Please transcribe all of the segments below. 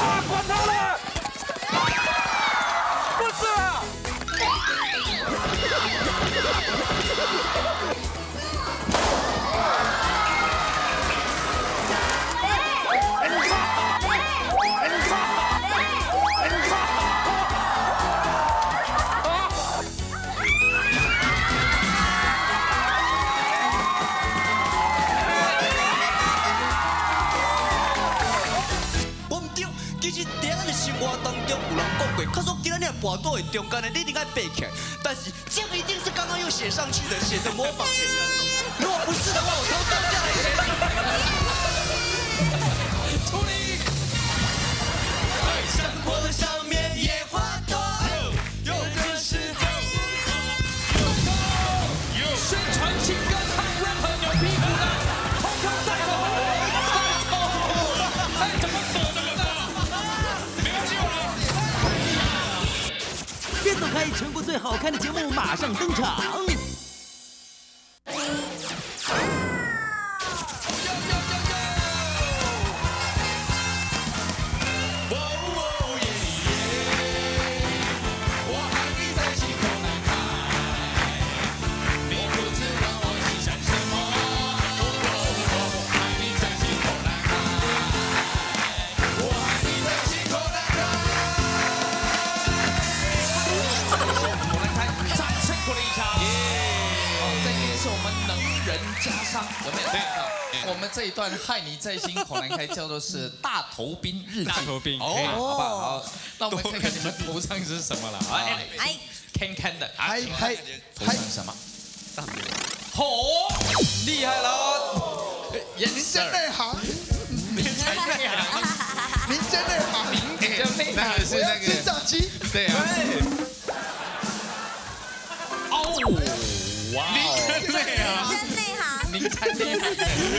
管他了！不是啊！ 其实，在咱的生活当中，有人讲过，可说今日跋倒的中间呢，你一定要背起来。但是，这一定是刚刚又写上去的，写的模仿。如果不是的话，我从当下来写。处理。生活的上面野花多，有的时候。 宣传情歌，唱 rap 扭屁股的，通通带走。哎，怎么躲着呢？ 别走开！全国最好看的节目马上登场。 有没有？对，我们这一段害你在心口难开，叫做是大头兵日记。 大头兵哦，好不好？好，那我们看看你们头上是什么了。哎，看看的，头上什么？哦，厉害了！ 您真内行， 您真内行， 您真内行， 您比较内行。那个是那个增长期， 对啊。哦，哇哦，对啊。 您才厉害！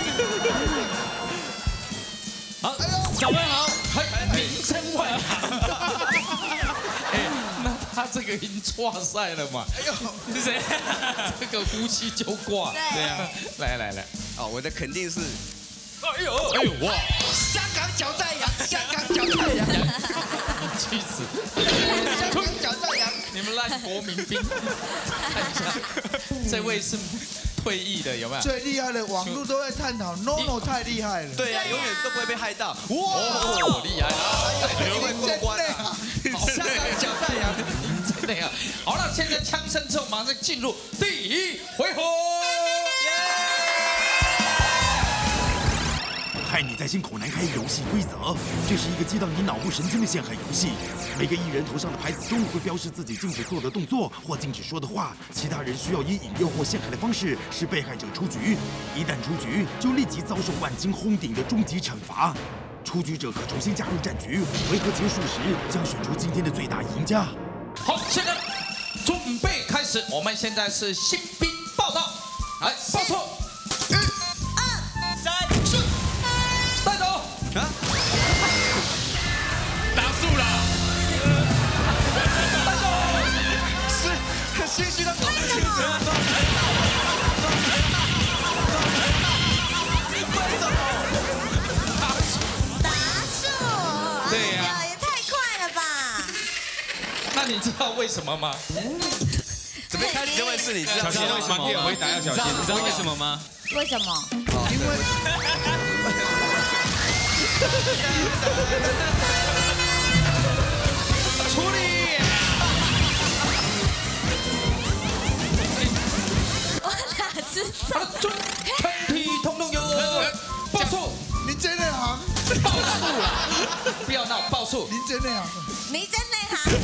好，小文好， 名声外行。哎，那他这个已经错赛了嘛？哎呦， 是谁？ 这个呼吸就挂。对啊，来， 哦，我的肯定是， 哎呦哇！ 香港脚在扬，香港脚在扬， 去死！ 香港脚在扬， 你们烂国民兵，看一下，这位是。 退役的有没有？ 最厉害的网络都在探讨 ，NONO 太厉害了。 对啊，永远都不会被害到。 哇，厉害了！ 因为过关啊！香港脚在扬， 真的呀。好了，现在枪声之后，马上进入第一回合。 害你在心口难开游戏规则，这是一个激荡你脑部神经的陷害游戏。每个艺人头上的牌子中会标示自己禁止做的动作或禁止说的话，其他人需要以引诱或陷害的方式使被害者出局。一旦出局，就立即遭受万金轰顶的终极惩罚。出局者可重新加入战局，回合结束时将选出今天的最大赢家。 好，现在准备开始，我们现在是新兵报道，来报错。 带走啊！ 打输了， 带走， 是心虚的狗。 打输， 对呀， 也太快了吧！ 那你知道为什么吗？ 准备开始就会是你知道小心为什么？回答要小心，你知道为什么吗？ 为什么？ 因为处理。 我哪知道？ 全体通通有报数， 您真内行， 报数了，不要闹，报数。 您真内行， 你真内行。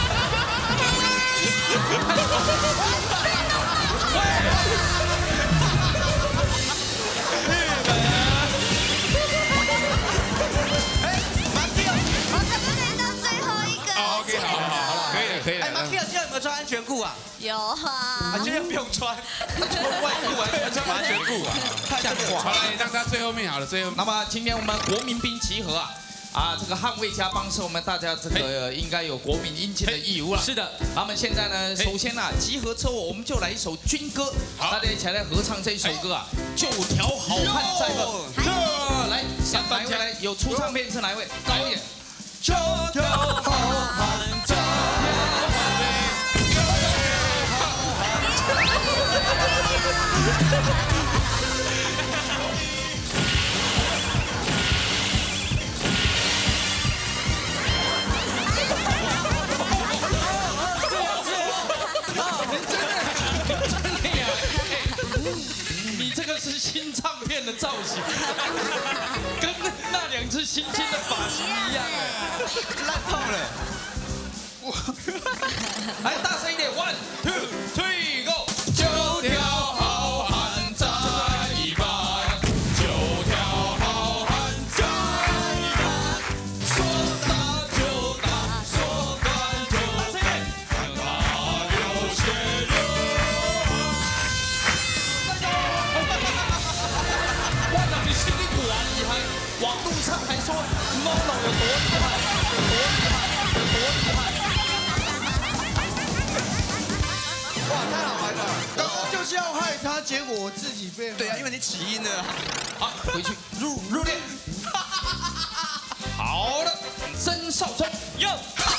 可以了。 哎，马蒂尔今天有没有穿安全裤啊？ 有啊。 今天不用穿，他穿外裤啊，穿安全裤啊，太像话。 好了，你让他最后面好了，最后。 那么今天我们国民兵集合啊，这个捍卫家邦是我们大家这个应该有国民应尽的义务了。 是的。 那么现在呢，首先呢，集合之后我们就来一首军歌，大家一起来合唱这首歌啊，9条好汉在问。来，哪一位来？有出唱片是哪一位？高一点。9 九条好汉，九条好汉，九条好汉。 你这个是新唱片的造型，跟那2只新青的发型一样哎， 烂透了。 来大声一点 ，1 2 3 go， 九条好汉在一班，九条好汉在一班，说打就打，说干就干，哪有血肉？哇，你心里果然厉害，网路上还说 NONO 有多厉害，有多厉害，有多厉害。 哇，太好玩了！ 刚刚就是要害他，结果我自己被害。 对啊，因为你起因了。 好，回去入列。好的，曾少聪哟。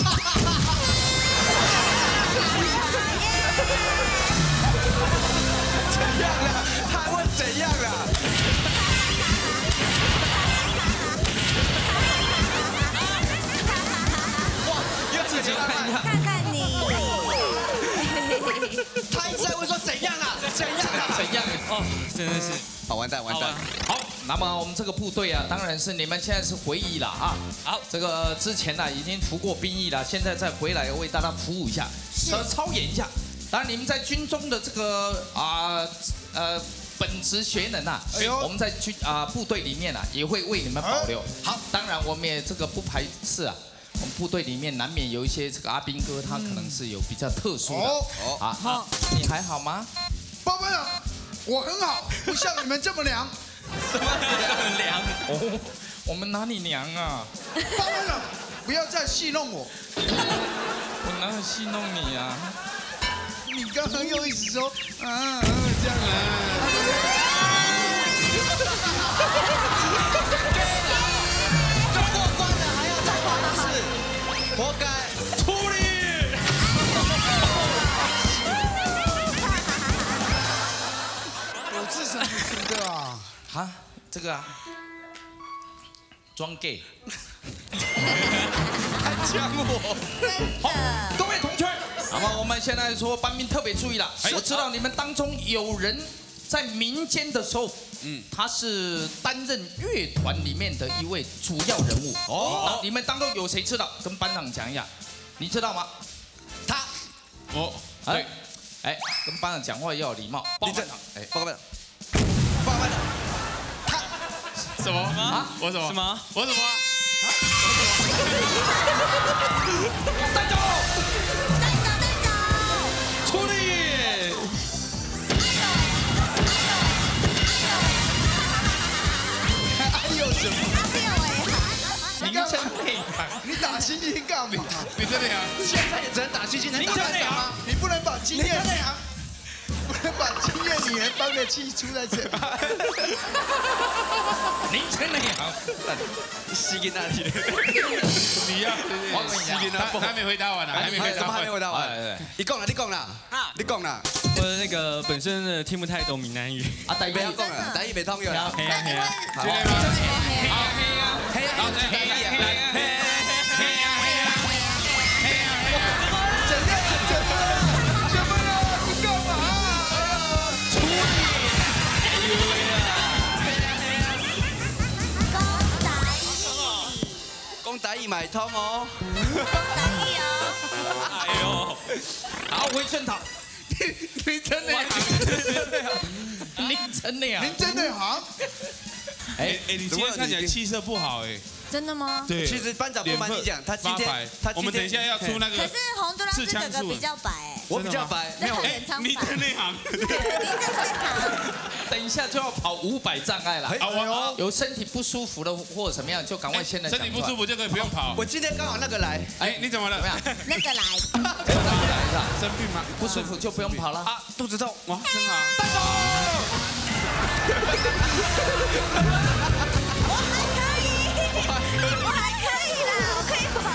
怎样了？他问怎样了？哇，又自己看一下。 看看你， 他一直在问说怎样啊？怎样啊？ 怎样？ 哦，真的是好，完蛋，完蛋。 好，那么我们这个部队啊，当然是你们现在是回忆了啊。好，这个之前呢已经服过兵役了，现在再回来为大家服务一下，操演一下。当然你们在军中的这个本职学能啊，我们在部队里面啊也会为你们保留。好，当然我们也这个不排斥啊。我们部队里面难免有一些这个阿兵哥，他可能是有比较特殊的。啊，你还好吗？ 报班长，我很好，不像你们这么凉。 什么凉？ 哦，我们哪里娘啊？ 报班长，不要再戏弄我。 我哪有戏弄你啊？ 你刚刚又一直说这样就过关了，还要再跑一次，活该！ 处理。 我是什么型的啊？ 啊，这个啊，装 gay。 还讲我？ 好，各位同学，那么我们现在说班兵特别注意了。我知道你们当中有人在民间的时候，他是担任乐团里面的一位主要人物。哦，你们当中有谁知道？跟班长讲一下，你知道吗？ 他， 对，哎，跟班长讲话要有礼貌。报告班长，哎，报告班长， 报告班长，他什么啊？ 我什么？什么？我什么？ 站住！ 带走！ 出力！ 还有什么？ 凌晨内行， 你打星星干嘛？ 你真的呀？ 现在也只能打星星，能打班长吗？ 你不能把经验，不能把经验女人帮的气出在这里。 凌晨内行， 吸给那里。 你呀？他还没回答完呢，还没回答完。 怎么还没回答完？你讲了，你讲了，你讲了。 我那个本身听不太懂闽南语啊，台不要讲了，台语没通用了。 黑呀黑呀， 好， 确定吗？ 黑呀，台语啊。讲台语买通哦。 哎呦， 好，回正堂。 你真的？ 凌晨内行， 您真的好？ 哎，你今天看起来气色不好哎。 真的吗？ 对， 其实班长不瞒你讲，他今天我们等一下要出那个。 可是洪都拉斯哥哥比较白哎。 我比较白，没有。 哎， 你在内行。 你在内行。 等一下就要跑500障碍了。 好， 有身体不舒服的或者怎么样，就赶快现在。 身体不舒服就可以不用跑。 我今天刚好那个来。 哎，你怎么了？ 怎么样？ 那个来。 生病吗？ 不舒服就不用跑了。 啊，肚子痛。 哇，真好。 我还可以啦，我可以跑。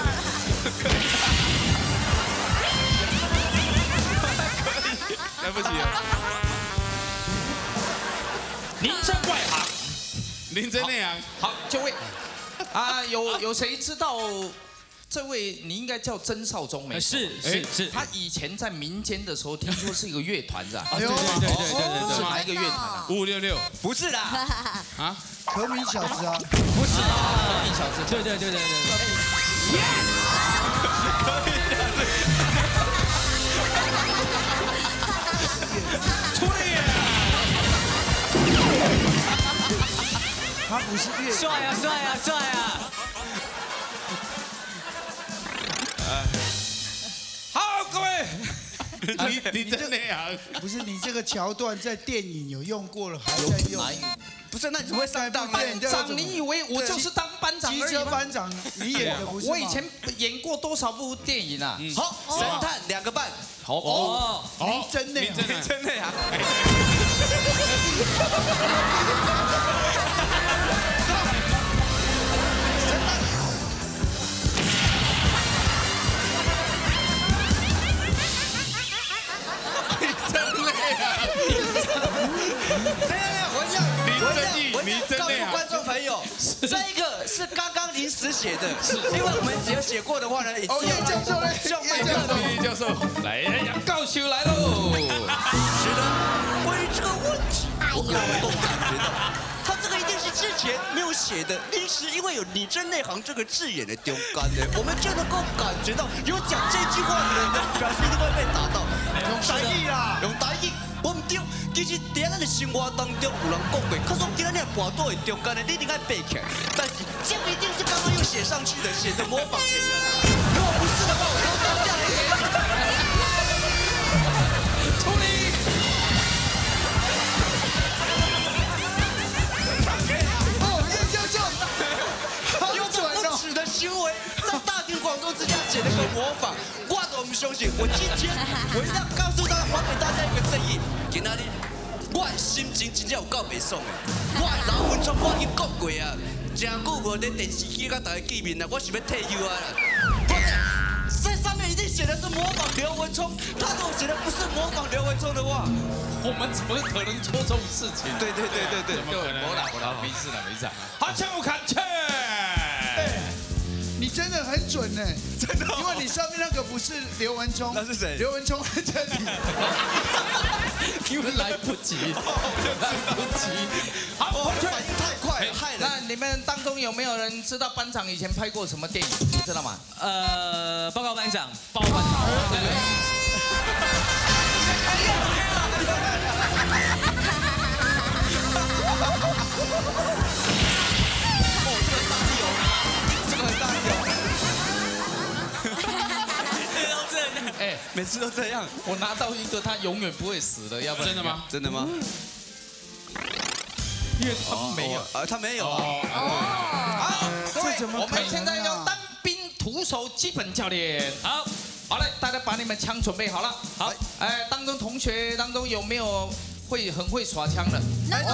林真内行。 好，就位。啊，有谁知道这位？你应该叫曾少宗没错？ 是。 他以前在民间的时候，听说是一个乐团是吧？ 对， 是哪一个乐团啊 ？5566。 不是啦。 啊？ 可米小子啊？ 不是啊，可米小子。 对。 出来呀！他不是乐。 帅啊！ 好，各位。 你真内行。 不是你这个桥段在电影有用过了，还在用。 不是，那你怎么会上当呢？ 班长，你以为我就是当班长而已吗？ 机车班长，你演的不是吗？ 我以前演过多少部电影啊？ 好，神探2个半。 好林真内行。告诉观众朋友，这个是刚刚临时写的，因为我们只有写过的话呢，也只有叶教授嘞， 叶教授， 来，告秀来喽。 是的，关于这个问题，我都感觉到，他这个一定是之前没有写的，临时因为有你真内行这个字眼的丢干的，我们就能够感觉到有讲这句话的人，表示一定会被打到。用台语啦，用台语。我唔对，其实在咱的生活当中，有人讲过，他说今天你跋倒会中间的，你一定要背起来。但是这一定是刚刚又写上去的，写的模仿。如果不是的话，我都倒下来给你。处理。 哦，叶教授， 有种不耻的行为，在大庭广众之下写了个模仿，我都不相信。我今天我一定要告诉大家，还给大家一个正义。今仔日，我的心情真正有够袂爽的。我的老文章我已经讲过啊，真久无在电视机甲大家见面了，我是要退休啊啦。这上面一定写的是模仿刘文聪，他如果写的不是模仿刘文聪的话， 我们怎么可能做这种事情？ 对， 我啦，没事。好，枪我看去。 你真的很准呢， 真的， 因为你上面那个不是刘文聪， 那是谁？ 刘文聪在这里， 因为来不及。好， 我反应太快，害人。 那你们当中有没有人知道班长以前拍过什么电影？你知道吗？ 报告班长。 哎， 每次都这样。 我拿到一个他永远不会死的，要不然真的吗？ 真的吗？ 因为他没有， 他没有啊。 好，各位，我们现在要啊单兵徒手基本教练。好嘞，大家把你们枪准备好了。好，当中同学当中有没有很会耍枪的？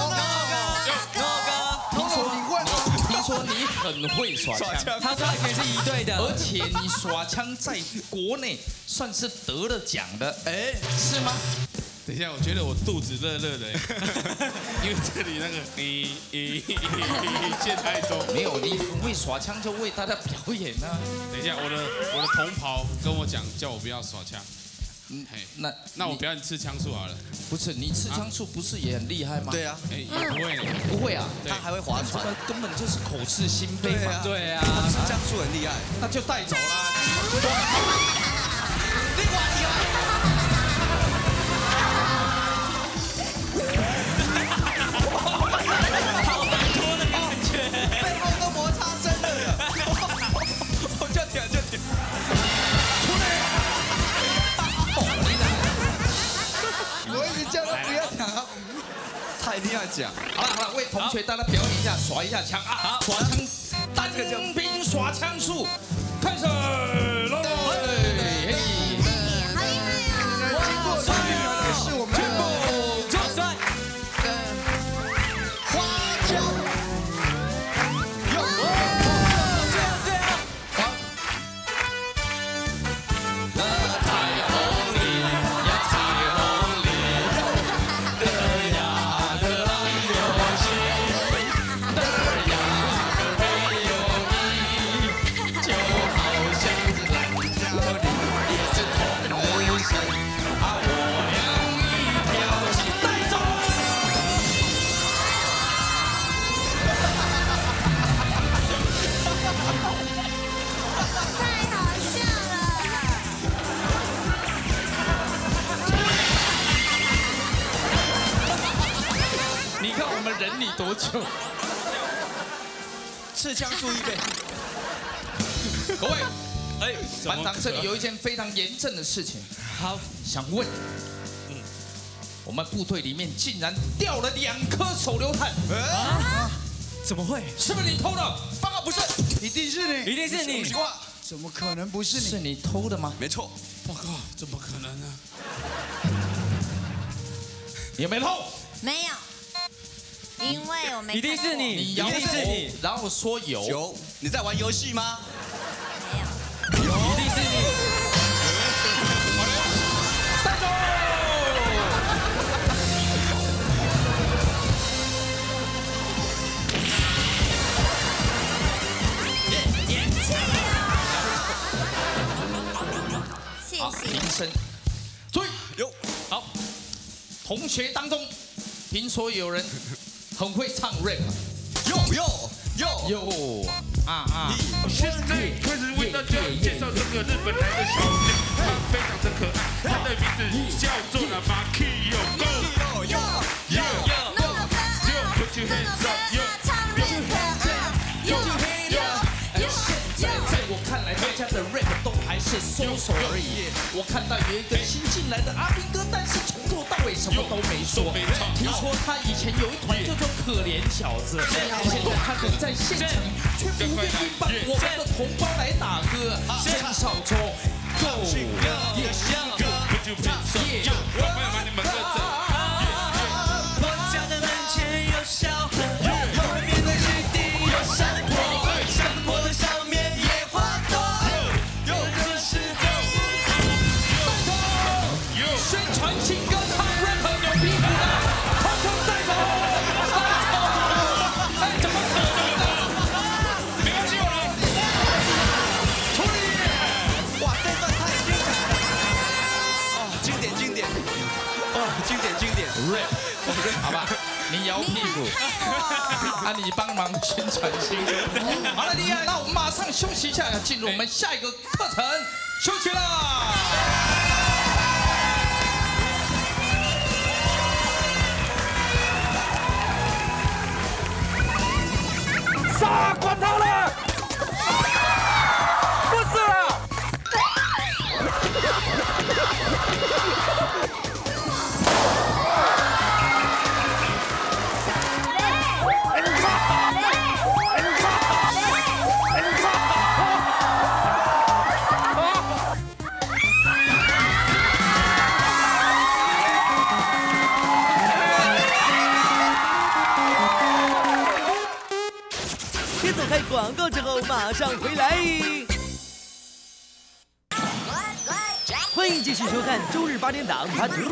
听说你很会耍枪， 他说以前是1队的， 而且你耍枪在国内算是得了奖的，是吗？ 等一下，我觉得我肚子热热的，因为这里那个谢太多。 没有，你很会耍枪就为大家表演啊。 等一下，我的同袍跟我讲，叫我不要耍枪。那我表演刺枪术好了。 不是，你刺枪术不是也很厉害吗？ 对啊， 也不会呢。 不会啊， 他还会划船， 根本就是口是心非嘛。 对啊， 刺枪术很厉害， 那就带走啦。 你管你啊！ 好难脱的感觉， 背后都摩擦真的了。我就舔。 我一直叫他不要讲， 他一定要讲。 好了，为同学大家表演一下，耍一下枪啊！好，耍枪，单兵耍枪术，开始喽！ 经过3秒的是我们的就帅。 花椒， 多久？ 刺枪术预备。 各位，班长这里有一件非常严正的事情，好，想问，我们部队里面竟然掉了2颗手榴弹， 怎么会？ 是不是你偷的？ 报告不是， 一定是你， 一定是你。 怎么可能不是你？ 是你偷的吗？ 没错。 报告，怎么可能呢？ 你有没有偷？ 没有，因为我没。 一定是你， 你摇头，然后说有。 有，你在玩游戏吗？ 没有。 一定是你。 带走。好，铃声，注意，有好。同学当中，听说有人很会唱 rap， 有现在开始为大家介绍这个日本来的小姐，她非常的可爱，她的名字叫做了马 Kyo Go， Put your hands up， 在我看来，大家的 rap 都还是收手而已。我看到有一个新进来的阿兵哥，但是从头到尾什么都没说。听说他以前有一团叫做可怜小子，现在他人在现场，却不愿意帮我们的同胞来打歌。郑少忠 ，Go， 我家的门前有小河，后面的绿地有山坡，山坡的上面野花朵。有的时候， 宣传情歌唱 rap 扭屁股的，统统带走！哎，怎么可能呢？没关系，我来。处理。 哇，这段太精彩了！哦，经典经典，哦，经典经典 rap， 好吧，你摇屁股，啊，你帮忙宣传新歌。好了，厉害，那我们马上休息一下，进入我们下一个课程，休息啦。 杀！管他了！不是了！ 别走开，广告之后马上回来。欢迎继续收看周日8点档《盘图》。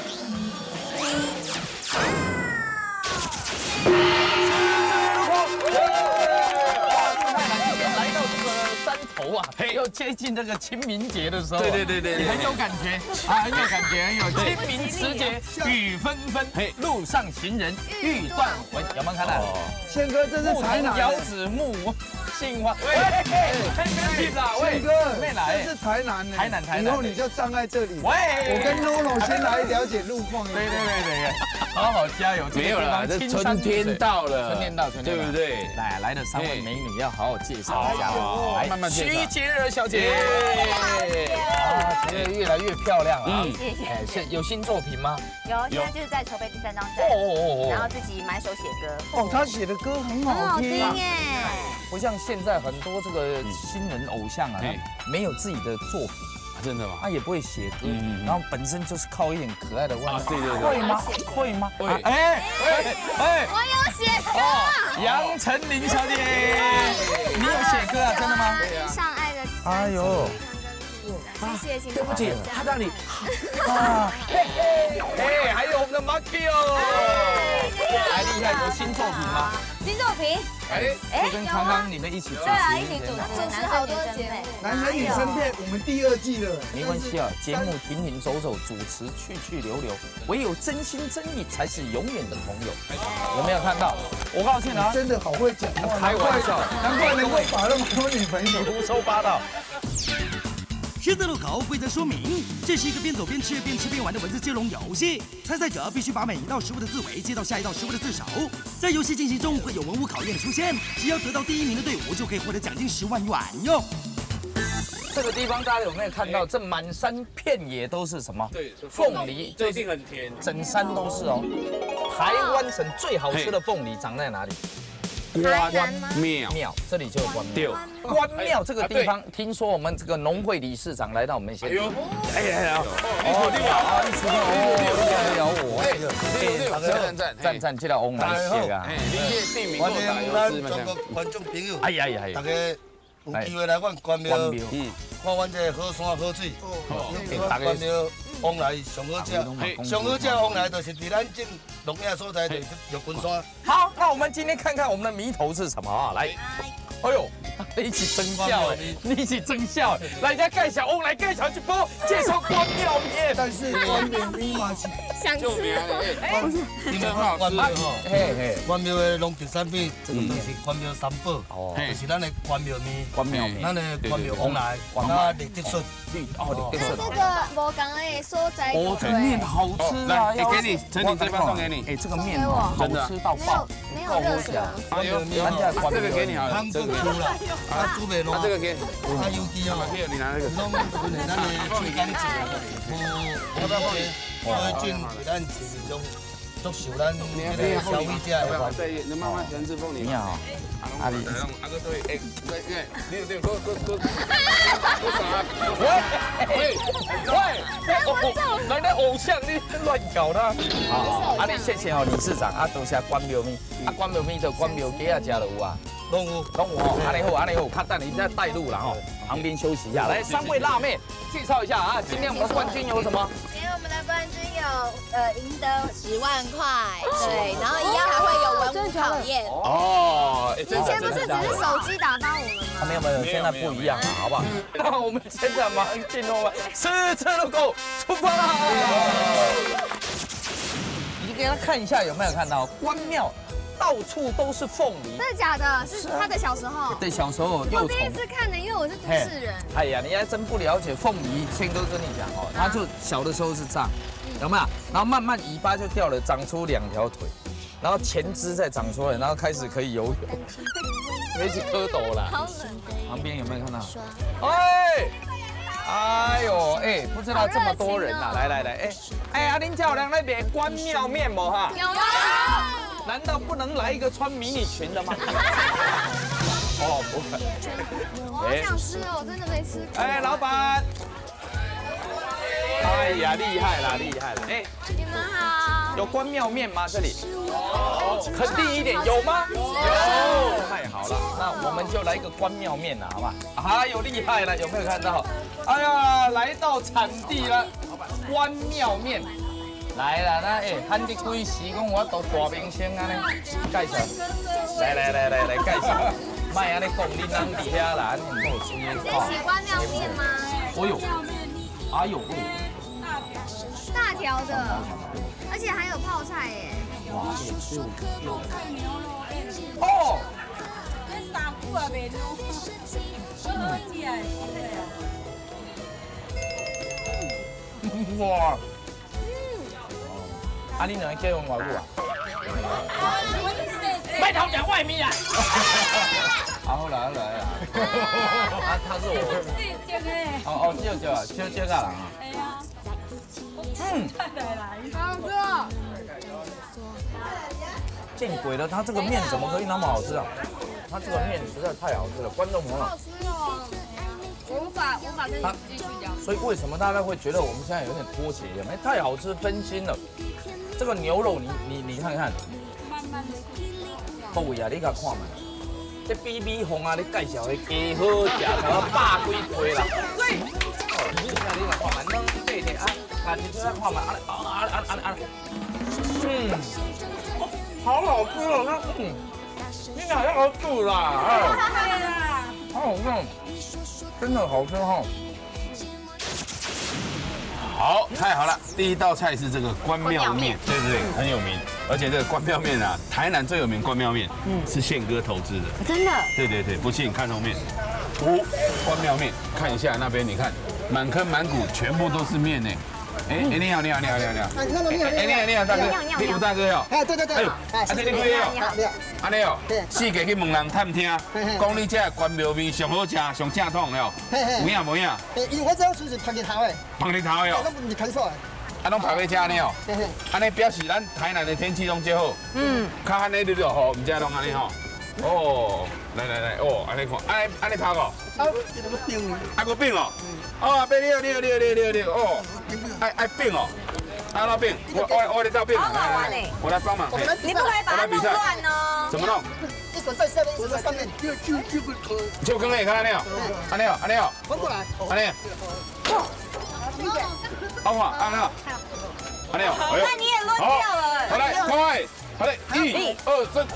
来到这个山头啊，要接近这个清明节的时候，对，你很有感觉啊，很有感觉，很有清明时节雨纷纷，路上行人欲断魂，有没有看到？ 宪哥，这是台南。 遥指木杏花，喂， 宪哥，这是台南呢。 台南， 以后你就站在这里。 喂， 我跟 NONO 先来了解路况。 对，好好加油。 没有了，这春天到了， 春天到， 对不对？ 来的3位美女要好好介绍一下，来， 慢慢介绍。 徐洁儿小姐，啊，觉得越来越漂亮了。 谢谢。 有新作品吗？ 有，现在就是在筹备第3张专辑，然后自己买手写歌。 哦，他写的歌很好听耶。 不像现在很多这个新人偶像啊，没有自己的作品。 真的吗？ 他也不会写歌，然后本身就是靠一点可爱的外貌。 对， 会吗？会吗？会。 我有写歌。 杨丞琳小姐，你有写歌啊？真的吗？ 上爱的。 哎呦。 谢谢， 对不起，他那里啊，还有我们的 Marky 哦，还厉害，有新作品吗？ 新作品， 就跟刚刚你们一起主持， 对啊，一起主持好多节目， 男生女生片，我们第2季了。 没关系啊，节目停停走走，主持去去留留，唯有真心真意才是永远的朋友。有没有看到？我告诉你啊， 真的好会讲话， 开玩笑， 难怪能够把那么多女朋友。 胡说八道。 十字路口规则说明：这是一个边走边吃边玩的文字接龙游戏。参赛者必须把每一道食物的字尾接到下一道食物的字首。在游戏进行中会有文物考验出现，只要得到第1名的队伍就可以获得奖金10万元哟。 这个地方大家有没有看到？这满山遍野都是什么？ 对， 凤梨， 这一定很甜， 整山都是哦。台湾省最好吃的凤梨长在哪里？ 关庙， 这里就有关庙。关庙这个地方，听说我们这个农会理事长来到我们现场。赞，这条翁来写啊！ 欢迎咱全国观众朋友，大家有机会来阮关庙，看阮这好山好水，关庙往来上好食，上好食往来就是伫咱这农业所在，就是玉君山。 好，那我们今天看看我们的谜头是什么啊？来，哎呦，你起真笑哎，你起真笑哎！来，人家介绍，我来介绍一波，介绍关庙面。 但是关庙面嘛是想吃， 你们看关庙吼，关庙的农特产品，这个都是关庙三宝，就是咱的关庙面，咱的关庙往来，那绿竹笋， 这个无同的所在， 哦，这面好吃啊！ 来，给你，陈婷这边送给你。 哎，这个面好吃到爆， 没有热水。 哎呦，这个给你好了，这个煮了，煮袂烂。 这个给， 油鸡哦， 你拿那个。 拢本来咱的最干净，要不要放？最近咱是种足受咱这个消费者的关注。 你妈妈喜欢吃凤梨。 你好，阿里。 阿哥对，哎，对，你go。 喂，人家偶像你乱搞的。好，阿里谢谢哦，理事长，啊，多谢关庙面，啊，关庙面就关庙鸡啊，食就有啊。 拢有哦，安尼好，看等你再带路了哈，旁边休息一下。来，3位辣妹介绍一下啊，今天我们的冠军有什么？ 今天我们的冠军有赢得10万块，对，然后一样还会有文物考验。 哦， 以前不是只是手机打发我们吗？ 没有，现在不一样了，好不好？那我们现在马上进入十字路口出发啦！你给他看一下有没有看到关庙？到处都是凤梨， 真的假的？是他的小时候。 对，小时候幼虫。 我第一次看的，因为我是都市人。 哎呀，你还真不了解凤梨。谦哥跟你讲哦，他就小的时候是这样，有没有？然后慢慢尾巴就掉了，长出2条腿，然后前肢再长出来，然后开始可以游泳。没去蝌蚪啦。好冷。旁边有没有看到？哎呦，不知道这么多人呐！来，阿林教练那边关庙面不哈？ 有啊。 难道不能来一个穿迷你裙的吗？哦，不可。 我好想吃哦，我真的没吃过。 哎，老板。哎呀，厉害了！哎， 你们好。 有关庙面吗？这里？肯定一点，有吗？有。太好了，那我们就来一个关庙面了，好吧？哎呦，厉害了，有没有看到？哎呀，来到产地了，关庙面。来啦，那喊你几时讲我都大明星啊呢？介绍，来介绍，卖安尼讲，恁人伫遐啦，你唔好吹。 这是关庙面吗？ 哦呦，哎呦， 大条的，而且还有泡菜耶。 哇，哦。哇。啊，你两个结婚偌久啊？别偷讲外面啊！好啦。啊，他是我。哦，少个人啊。哎呀。 好吃。 见鬼了，他这个面怎么可以那么好吃啊？他这个面实在太好吃了，观众朋友。 好吃哦。我无法跟你继续讲。 所以为什么大家会觉得我们现在有点脱节？有没有？太好吃，分心了。这个牛肉你看看，各位啊，你甲看嘛，这比米红啊，你介绍的鸡好食，搞百几倍啦。你甲看嘛，弄对的啊，啊，你再看嘛，好好吃哦，你哪要好煮啦？好好吃，真的好吃哈。 好，太好了！第一道菜是这个关庙面，对，很有名。而且这个关庙面啊，台南最有名关庙面，是宪哥投资的， 真的。 对，不信看后面。关庙面，看一下那边，你看满坑满谷全部都是面呢。哎，你好，大哥，你有大哥哟。 哎，对。 哎呦，这你贵哦。安尼哦，四界去问人探听，讲你这关庙面上好吃、上正统哟。有影无影？ 因为我这厝是旁日头的。 旁日头的哦。 拢唔是看所的。 啊，拢拍去吃呢哦。安尼表示咱台南的天气拢最好。较安尼你就好，唔只拢安尼吼。哦，来，哦，安尼看，安尼拍哦。个饼哦。哦，别溜，哦，爱饼哦。啊，老饼，我来照饼，来，我来帮忙。 你不可以把它弄乱哦。 怎么弄？ 一手在下面，一手在上面， 就跟那看安尼哦，安尼哦， 翻过来， 安尼。好不好？安尼哦，安尼哦。 那你也乱掉了。 好来，快，好嘞，1、2、3，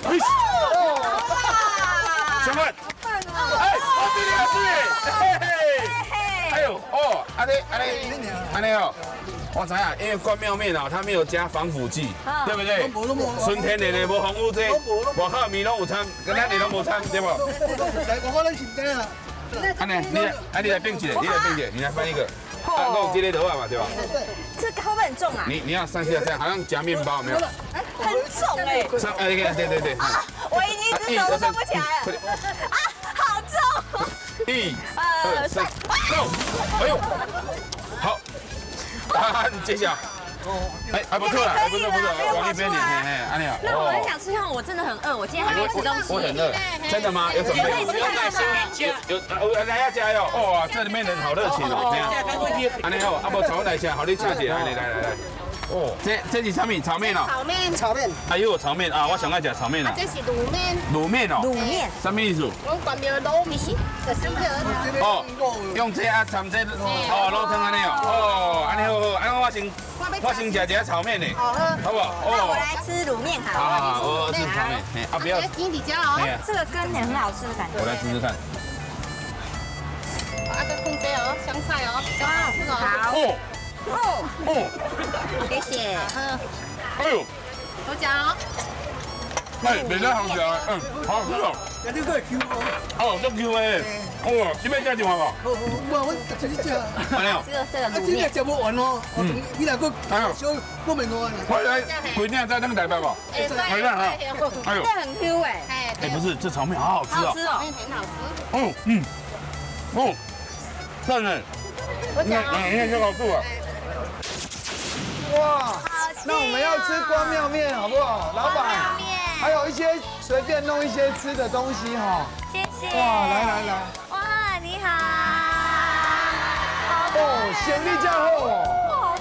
小曼，哎，我比你还是，嘿嘿，哎呦，哦，安尼哦。我知啊，因为关庙面哦，它没有加防腐剂，对不对？纯天然的，无防腐剂，外口面拢有掺，跟咱的拢无掺，对不？ 我咱是真啊。 安尼，你来并起来，你来翻一个。啊，我今天的话嘛，对吧？ 这会不会很重啊？ 你要上下这样，好像夹面包，有没有？ 很重哎。 你看，对。 我已经一只手都动不起来了。啊，好重。 1、2、3，Go！ 哎呦，好。你揭晓。哎，还不错啦，不错，往一边点，安尼啊。 那我很想吃看，我真的很饿，我今天还没吃东西。 我很饿，真的吗？有准备？有来要加油哦！这里面人好热情哦，安尼好，啊不炒来下，好你吃一下，来。哦，这是炒面哦。 炒面。 哎呦，炒面啊，我上爱食炒面啊。 这是卤面。 卤面哦。 卤面。 什么意思？ 我关庙卤面，就是这哦，用这啊掺这哦卤汤安尼哦，哦安尼好，安尼我先食一下炒面呢，好不好？ 那我来吃卤面好。 好，我吃炒面，啊不要。 金底椒哦。 这个羹也很好吃的感觉。 我来试试看。 啊，这空这哦，香菜哦，好。谢谢。 哎呦， 多讲哦。 哎，没得好食，好吃哦。 这个 Q 哦。 哦，这 Q 诶，哦，你要加电话无？ 我直接吃。 安尼哦。 这个卤面。 今日吃不完哦。你来个小不明我。 回来规定在那个台北不？回来哈。 哎呦。这很 Q 哎。 哎，不是，这炒面好好吃哦。 好吃哦。 很好吃。 赞呢。你看这好吃啊。 哇，那我们要吃关庙面好不好，老板？还有一些随便弄一些吃的东西哈。 谢谢。 哇，来。 哇，你好。 哦，显力加厚哦。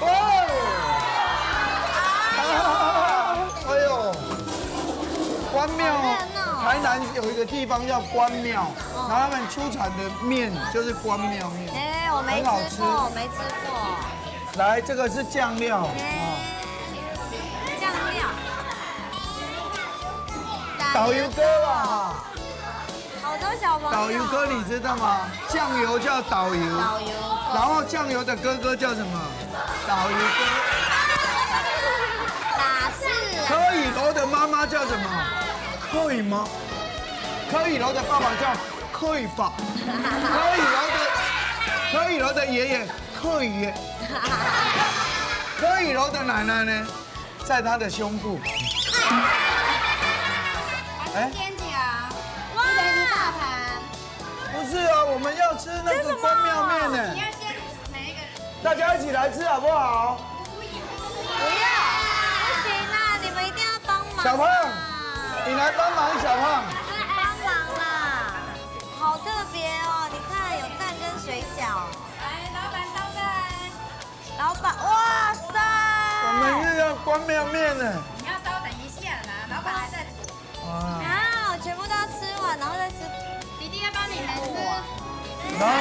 哎呦，关庙，台南有一个地方叫关庙，然后他们出产的面就是关庙面。 哎，我没吃过，没吃过。 来，这个是酱料。 酱料。 导游哥啊， 好多小朋友。 导游哥你知道吗？酱油叫导游。然后酱油的哥哥叫什么？导游哥。 哪是？ 柯以柔的妈妈叫什么？柯以吗？柯以柔的爸爸叫柯以爸。柯以柔的爷爷柯以爷。柯以柔的奶奶呢，在她的胸部。 哎，煎饺，哇，大盘。 不是啊，我们要吃那个关庙面呢。 你要先哪一个？ 大家一起来吃好不好？ 不要，不行啦，你们一定要帮忙。 小胖，你来帮忙，小胖。 帮忙啦，好特别哦！你看有蛋跟水饺。 来，老板招待。 老板，哇塞！ 我们是要关庙面呢。 你要稍等一下啦，老板还在煮。 啊，我全部都要吃完，然后再吃。 弟弟要帮你们吃。 来。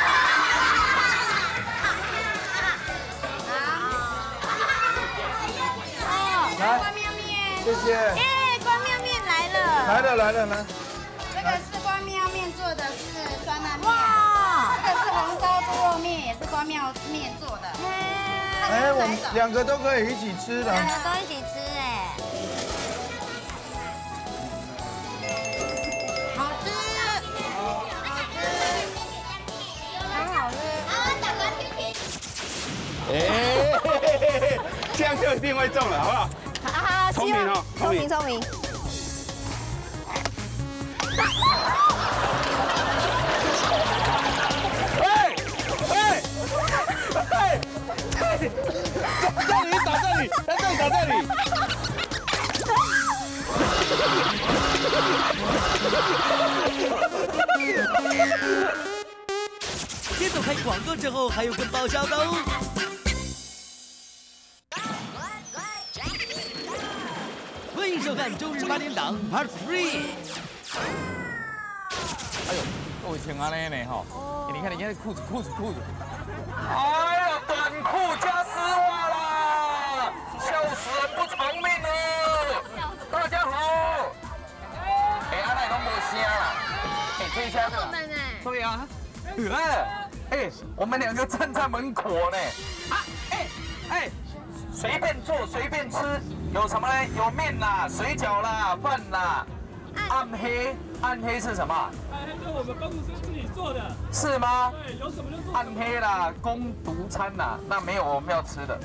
来， 关庙面。 谢谢。 耶，关庙面来了。 来。 这个是关庙面做的是酸辣面。哇，这个是红烧猪肉面，也是关庙面做的。 哎，我们两个都可以一起吃的。 两个都一起吃哎。 好吃。好吃。 这样就一定会中了，好不好？ 好， 聪明哦， 聪明聪明。 这里打这里，在这里打这里。 别走开，广告之后还有更爆笑的哦。欢迎收看周日8点档 Part 3。 哎呦，我穿安尼呢吼，你看裤子。哎呀，短裤加丝袜啦，笑死人不偿命了！大家好，安内拢无声啦，吹下的，对啊，我们2个站在门口呢，随便坐随便吃，有什么呢？有面啦、水饺啦、饭啦。暗黑是什么？ 暗黑是我们工读生自己做的。 是吗？ 对，有什么就做。 暗黑啦，攻读餐啦，那没有我们要吃的。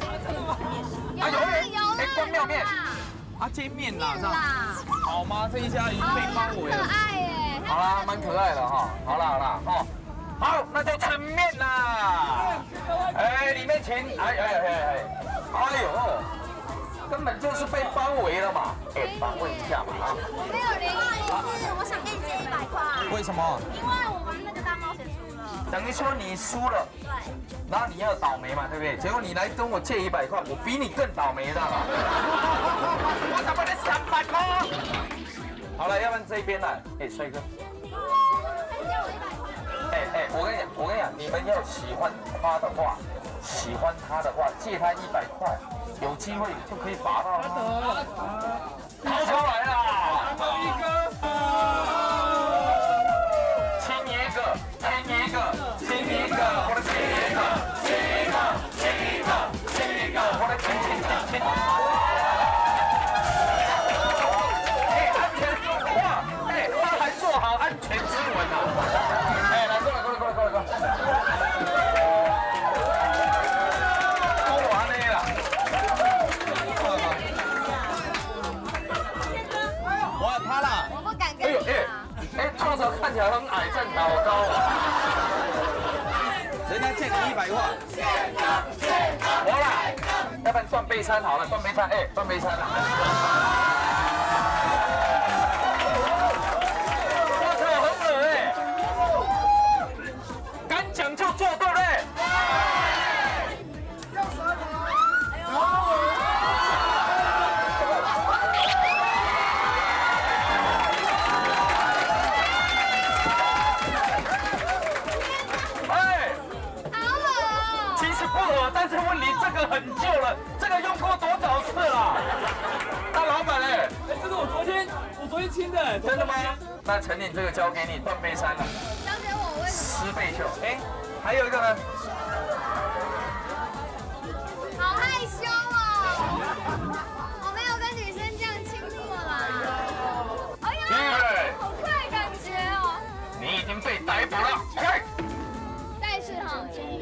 有关庙面。这面啦，好吗？这一家已经被包围了。 可爱耶。 好啦，蛮可爱的哈。好啦，好，那就吃面啦。里面请。哎呦。根本就是被包围了嘛！防卫一下嘛啊！ 我没有联谊，我想跟你借100块。 为什么？ 因为我们那个大冒险输了。 等于说你输了，对。然后你要倒霉嘛，对不对？结果你来跟我借100块，我比你更倒霉的。我怎么能300块？好了，要不然这边来，帅哥。我跟你讲，你们要喜欢他的话，借他100块。有机会就可以拔到他，掏出来啦！亲一个，我的亲一个，我的亲。安全哇！他还做好安全之吻啊！来过来。壮手看起来很矮，站起来好高啊！人家借你100块，我啦，要不然断背餐好了，断背餐啦！我操，很恶敢讲就做，对不对？但是问题这个很旧了，这个用过多少次了？那老板这是我昨天清的。 真的吗？那陈年这个交给你，断背山了。 交给我，为什么？ 10倍秀。还有一个呢？ 好害羞哦！我没有跟女生这样亲过啦。哎呀，好快感觉哦！ 你已经被逮捕了。 再次哈。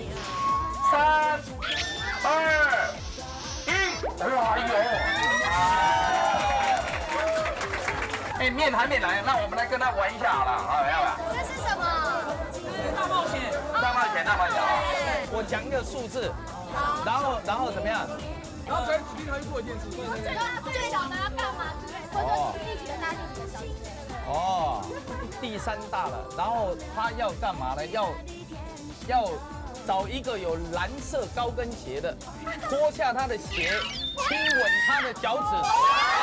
3、2、1，面还没来，那我们来跟他玩一下好了，要不要？ 这是什么？ 大冒险啊！我讲一个数字，然后怎么样？ 然后可以指定他去做一件事。 最小的要干嘛？我就一起拿你的小姐。 第3大了，然后他要干嘛呢？要找一个有蓝色高跟鞋的，脱下他的鞋，亲吻他的脚趾头。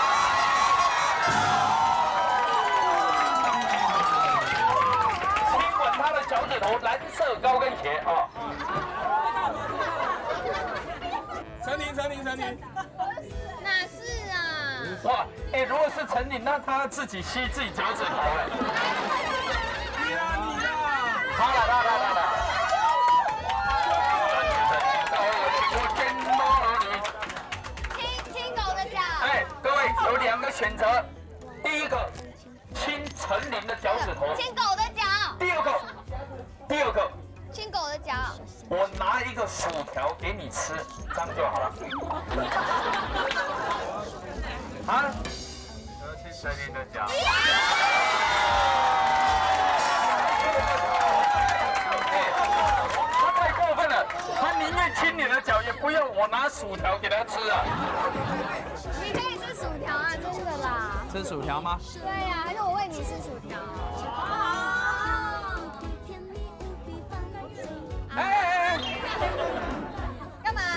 亲吻他的脚趾头，蓝色高跟鞋啊！ 陈宁， 哪是啊？ 哇，如果是陈宁，那他自己吸自己脚趾头你啦！ 好了。 亲狗的脚。 各位有2个选择，第一个亲陈琳的脚趾头， 亲狗的脚。 第二个亲狗的脚。 角。 我拿一个薯条给你吃，这样就好了。啊？我要去吃你的脚。他太过分了，他宁愿亲你的脚，也不要我拿薯条给他吃啊！ 你可以吃薯条啊，真的啦。 吃薯条吗？ 对呀，还是我喂你吃薯条。 哎！ 干嘛？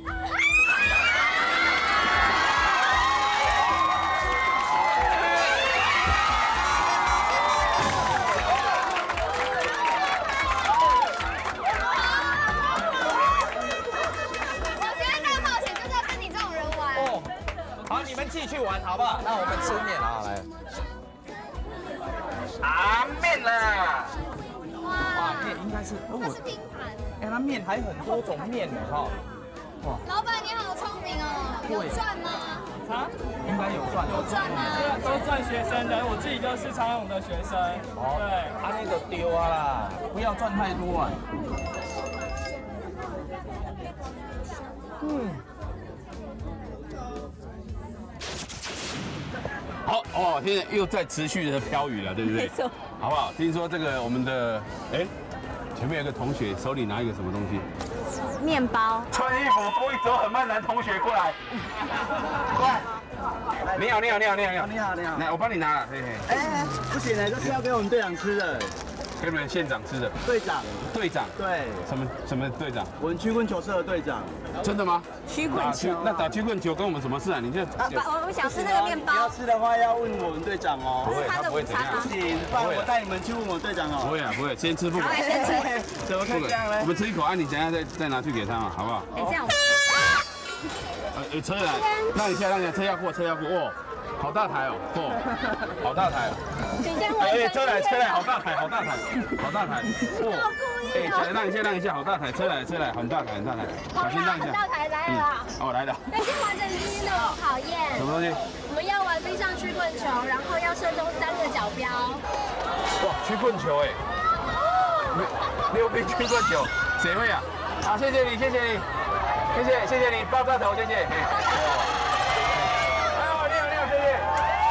我今天大冒险就是要跟你这种人玩。 哦，好，你们继续玩好不好？那我们吃面啊，来。啊，面啦！哇，面应该是， 它是拼盘。 哎，它面还很多种面呢哈。哇， 老板你好聪明哦，有赚吗？ 啊？ 应该有赚， 有赚吗？ 都赚学生的，我自己就是常勇的学生。 哦，对，啊那个丢啊啦，不要赚太多啊。嗯。好哦，现在又在持续的飘雨了，对不对？ 没错。 好不好？听说这个我们的前面有个同学手里拿一个什么东西？ 面包。 穿衣服不会走很慢，男同学过来。过来。你好，来，我帮你拿了，嘿嘿。 哎，不行呢，这是要给我们队长吃的。 给你们县长吃的。 队长。对。 什么队长？ 我们曲棍球社的队长。 真的吗？ 曲棍球。 那打曲棍球跟我们什么事啊？你就我想吃那个面包。 你要吃的话要问我们队长哦。 不会，他不会怎样。 不行，不然我带你们去问我队长哦。 不会啊，不会，先吃不管。 先吃。 怎么可以这样呢？ 我们吃一口啊，你等下再拿去给他嘛，好不好？ 哎，这样。 车来，让一下，车要过，哦，好大台哦，好大台哦。哎，车来，好大台，哦。哎，让一下，好大台，车来，很大台，小心让一下。 大台来了。 哦，来了。 但是完成今天的考验。 什么东西？ 我们要玩冰上曲棍球，然后要射中3个角标。 哇，曲棍球哎，6冰曲棍球，谁会啊？好，谢谢你，爆炸头，谢谢。哎呦，你好，谢谢。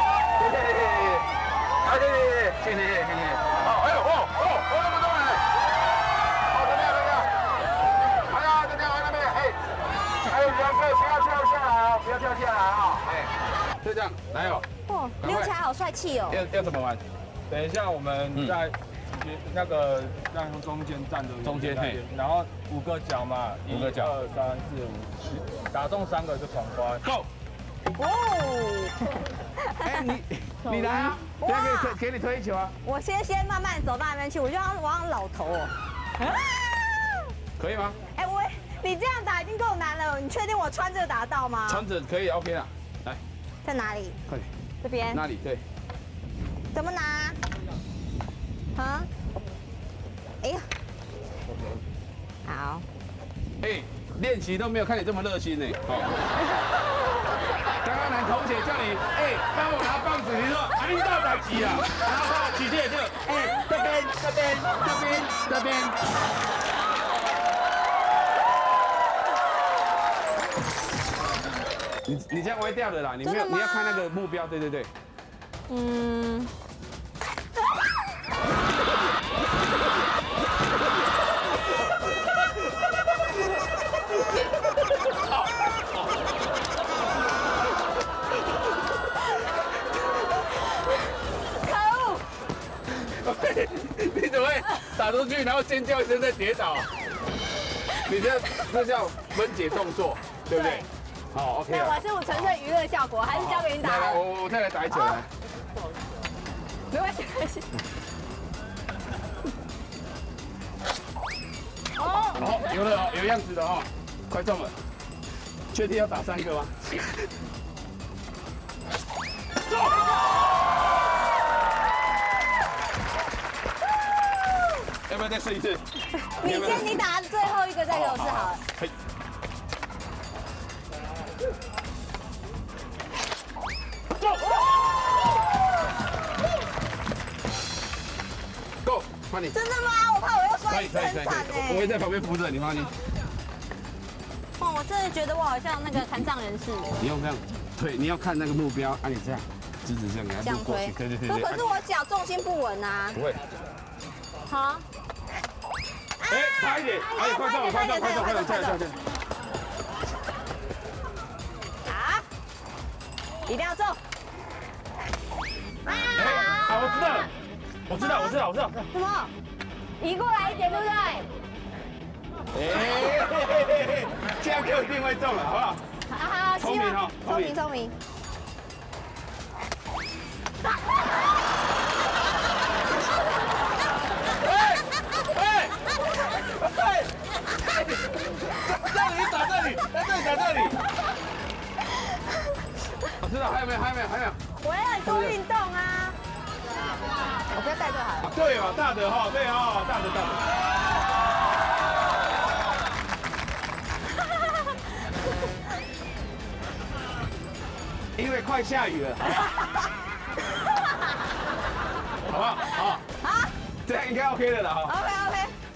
好，谢谢。好，哎呦，那么多人。好，怎么样？哎呀，怎么样？那边，还有2个，不要跳下来啊！哎，就这样，来哦。 哇，溜起来好帅气哦。 要怎么玩？ 等一下我们在那个让中间站的中间， 然后5个角嘛 ，1、2、3、4、 5，打中3个就闯关。 Go！ 哎，你来啊！等下给你推球啊！ 我先慢慢走到那边去，我就要往老头哦。 可以吗？ 哎，你这样打已经够难了，你确定我穿着打到吗？ 穿着可以 OK 了，来。 在哪里？ 快点。 这边。 哪里？对。 怎么拿？啊？哎呀。好。 哎，练习都没有看你这么热心呢。刚刚男同学叫你，帮我拿棒子，你说你到哪级啊？然后举起来就，这边。你这样歪掉了啦，你要看那个目标，对。 嗯。 你怎么会打出去，然后尖叫一声再跌倒？你这叫分解动作，对不对？好 ，OK 啊。那我纯粹娱乐效果，还是交给你打。 来，我再来打一球来。 没关系。 好，有了，有样子的哦，快中了。确定要打3个吗？要不要再试一次？ 你打最后一个再给我试好了。 Go，换你。 真的吗？我怕我又摔可以，我会在旁边扶着，你放心。 哦，我真的觉得我好像那个残障人士。 你用这样腿，你要看那个目标，你这样，直这样， 这样推。对。可是我脚重心不稳啊。 不会。 好。 差一点，快上，这样。 好，一定要重。 好，我知道。 什么？移过来一点，对不对？ 这样就一定会中了，好不好？ 好， 聪明哈， 聪明。 打这里。我知道，还有没有？ 我要多运动啊！我不要带就好了。 对哦，大的哈，对哦，大的。因为快下雨了，好不好？好，这样应该 OK 的了哈。 OK。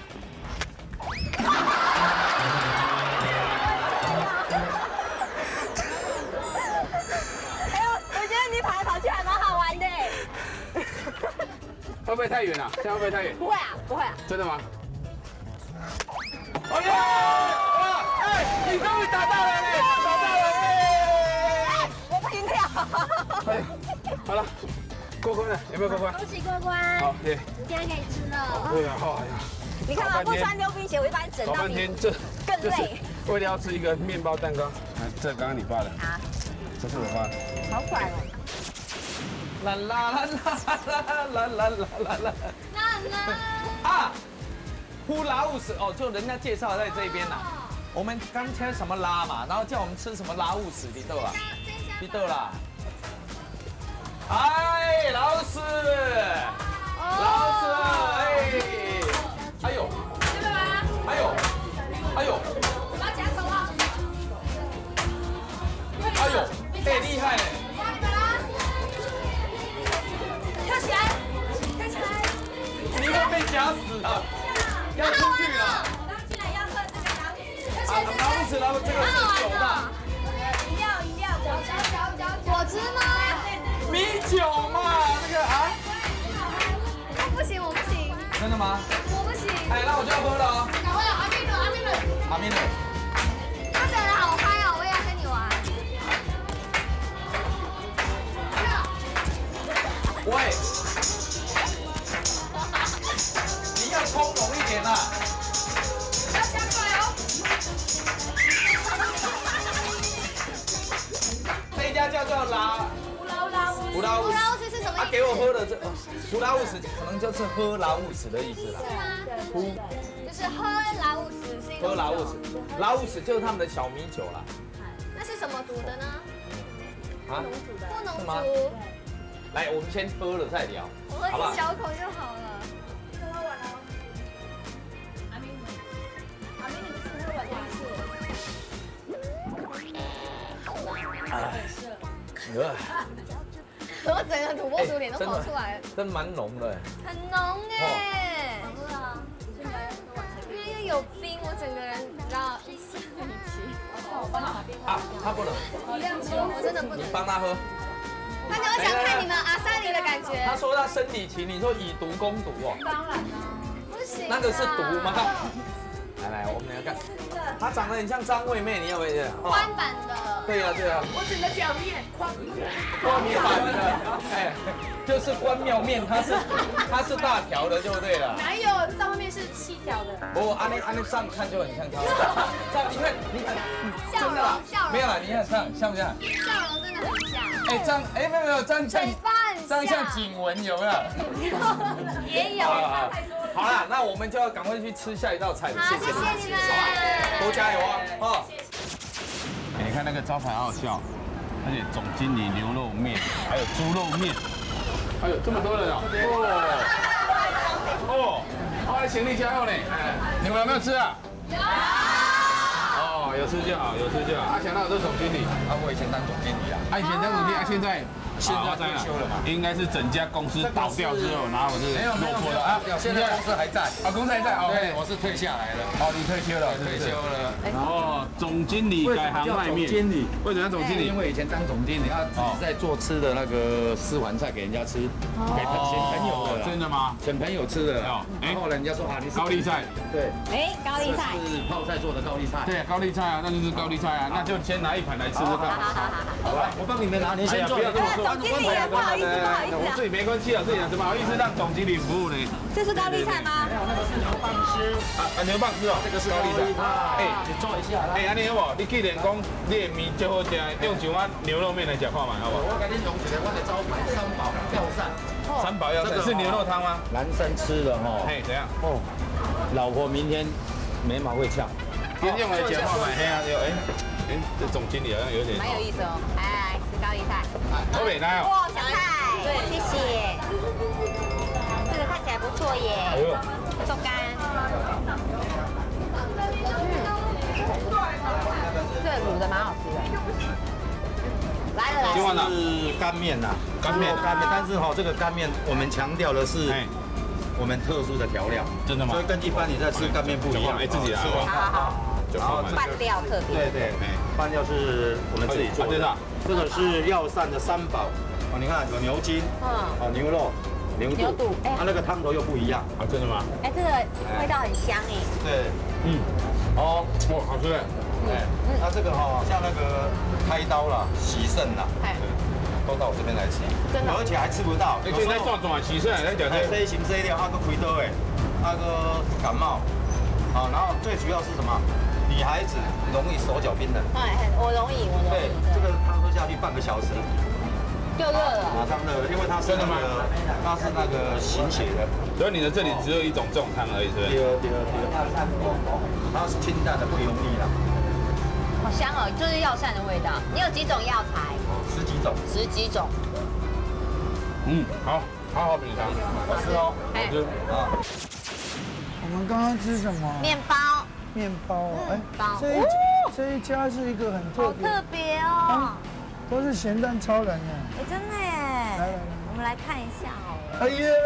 我觉得你跑来跑去还蛮好玩的。 会不会太远了？这样会不会太远？ 不会啊。真的吗？ 哎呀！你终于打到了嘞！ 我不心跳。 好了，过关了，有没有过关？ 恭喜过关。 好，耶！ 今天可以吃了。 对啊，好呀。 你看我不穿溜冰鞋，我就把你整到你更累。 为了要吃一个面包蛋糕，这刚刚你发的。啊。这是我发的。 好快哦！ 啊！呼啦乌斯哦，就人家介绍在这边啦。我们刚吃什么拉嘛，然后叫我们吃什么拉乌斯，你懂啦？你懂啦？哎，老师，哎呦，哎，厉害嘞！ 跳起来！ 你会被夹死的，要出去了。 进来要喝这个拉乌斯，这个是酒吧。 饮料，果汁吗？ 米酒嘛，那个啊。 不行，我不行。 真的吗？ 我不行。 哎，那我就要喝了哦。 赶快阿明了。他整的好嗨哦，我也要跟你玩。 喂，你要从容一点啦。 要加快哦。 这一家叫做胡拉乌斯是什么意思？ 他给我喝的这胡拉乌斯可能就是喝拉乌斯的意思啦。 胡就是喝拉乌斯是一种。 喝拉乌斯，拉乌斯就是他们的小米酒啦。 那是什么煮的呢？ 啊？ 不能是吗？ 煮。 来，我们先喝了再聊， 我喝一小口就好了。喝完了。阿明，你不是喝完第一次？我整个土拨鼠脸都跑出来了， 真蛮浓的， 很浓哎。因为有冰，我整个人你知道生理期。 啊，他不能。 我真的不能。 你帮他喝。 他就想看你们阿萨里的感觉。 他说他生理期，你说以毒攻毒哦。 当然啦，不行。 那个是毒吗？来，我们来看。她长得很像张惠妹，你有没有？ 宽版的。 对呀。 我整个表面宽版的，哎，就是关庙面，它是大条的，就对了。 哪有张惠妹是细条的？ 哦，安利这样看就很像她。这样你看，真的啦，没有啦，你看这样像不像？ 笑容真的很像。 哎，这样，哎，没有，这样像颈纹有没有？ 也有。 好啦，那我们就要赶快去吃下一道菜了。 谢谢你们， 多加油啊！哦。 你看那个招牌好好笑，而且总经理牛肉面，还有猪肉面，还有这么多人哦！来行李加油呢！你们有没有吃啊？有。哦，有吃就好，有吃就好。想到我是总经理， 我以前当总经理啊。 以前当总经理，现在现在退休了嘛？ 应该是整家公司倒掉之后，然后是落魄的啊。 现在公司还在啊，公司还在哦。 对，我是退下来了。 哦，你退休了， 退休了。 哦，总经理改行卖面。 经理， 为什么要总经理？ 因为以前当总经理，他自己在做吃的那个私房菜给人家吃，给前朋友的。 真的吗？ 前朋友吃的。然后人家说啊，你是高丽菜。 对。 哎，高丽菜。 是泡菜做的高丽菜。 对，高丽菜啊，那就是高丽菜啊，那就先拿一盘来吃吃看。 好吧，我帮你们拿，你先做。 不要这么说。 总经理，不好意思，不好意思。 我自己没关系啊，自己怎么好意思让总经理服务呢？ 这是高丽菜吗？ 没有，那个是牛蒡丝。 啊，牛蒡丝哦， 这个是高丽菜。哎，你做一下。 哎，安尼好不？你既然讲你的面最好吃，用像我牛肉面来吃看嘛，好不好？ 我给你用一个我的招牌三宝药膳。 三宝药膳是牛肉汤吗？ 男生吃的哈。 嘿，怎样？ 哦，老婆明天眉毛会翘。 今天我来讲话嘛，嘿啊，有这总经理好像有点。 蛮有意思哦，来吃高丽菜。 我没来哦。 哇，小菜，对，谢谢。这个看起来不错耶。哎呦，豆干。这卤的蛮好吃的。来了来了。 是干面呐，干面，但是哈，这个干面我们强调的是我们特殊的调料， 真的吗？ 所以跟一般你在吃干面不一样。 哎，自己来。 好。 然后拌料特别。 对，拌料是我们自己做的。这个是药膳的三宝，哦，你看有牛筋，哦，牛肉。牛肚，它那个汤头又不一样啊，真的吗？ 哎，这个味道很香哎。 对，哦， 好吃哎，那这个哈，像那个开刀啦、洗肾啦，都到我这边来吃，真的，而且还吃不到。 而且在转洗肾，在讲这一型这一料，那个开刀哎，那个感冒，啊，然后最主要是什么？女孩子容易手脚冰冷。 哎，我容易。 对，这个汤喝下去半个小时。 就热了， 马上热，因为它是那个，它是那个行血的， 所以你的这里只有一种这种汤而已，是不是？ 对，它是清淡的，不油腻啦。 好香哦，就是药膳的味道。你有几种药材 ？10几种。 10几种。 好好品尝， 好吃哦， 好吃啊。 我们刚刚吃什么？ 面包。 面包，哎，这一家是一个很好特别哦。 都是咸蛋超人呢！ 哎，真的耶！来，我们来看一下好了。 哎呀！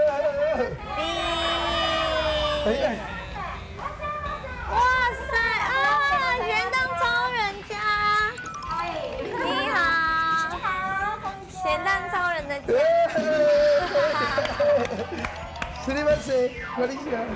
哎！哇塞啊！咸蛋超人家，你好，咸蛋超人的家。 すみません、こんにちは。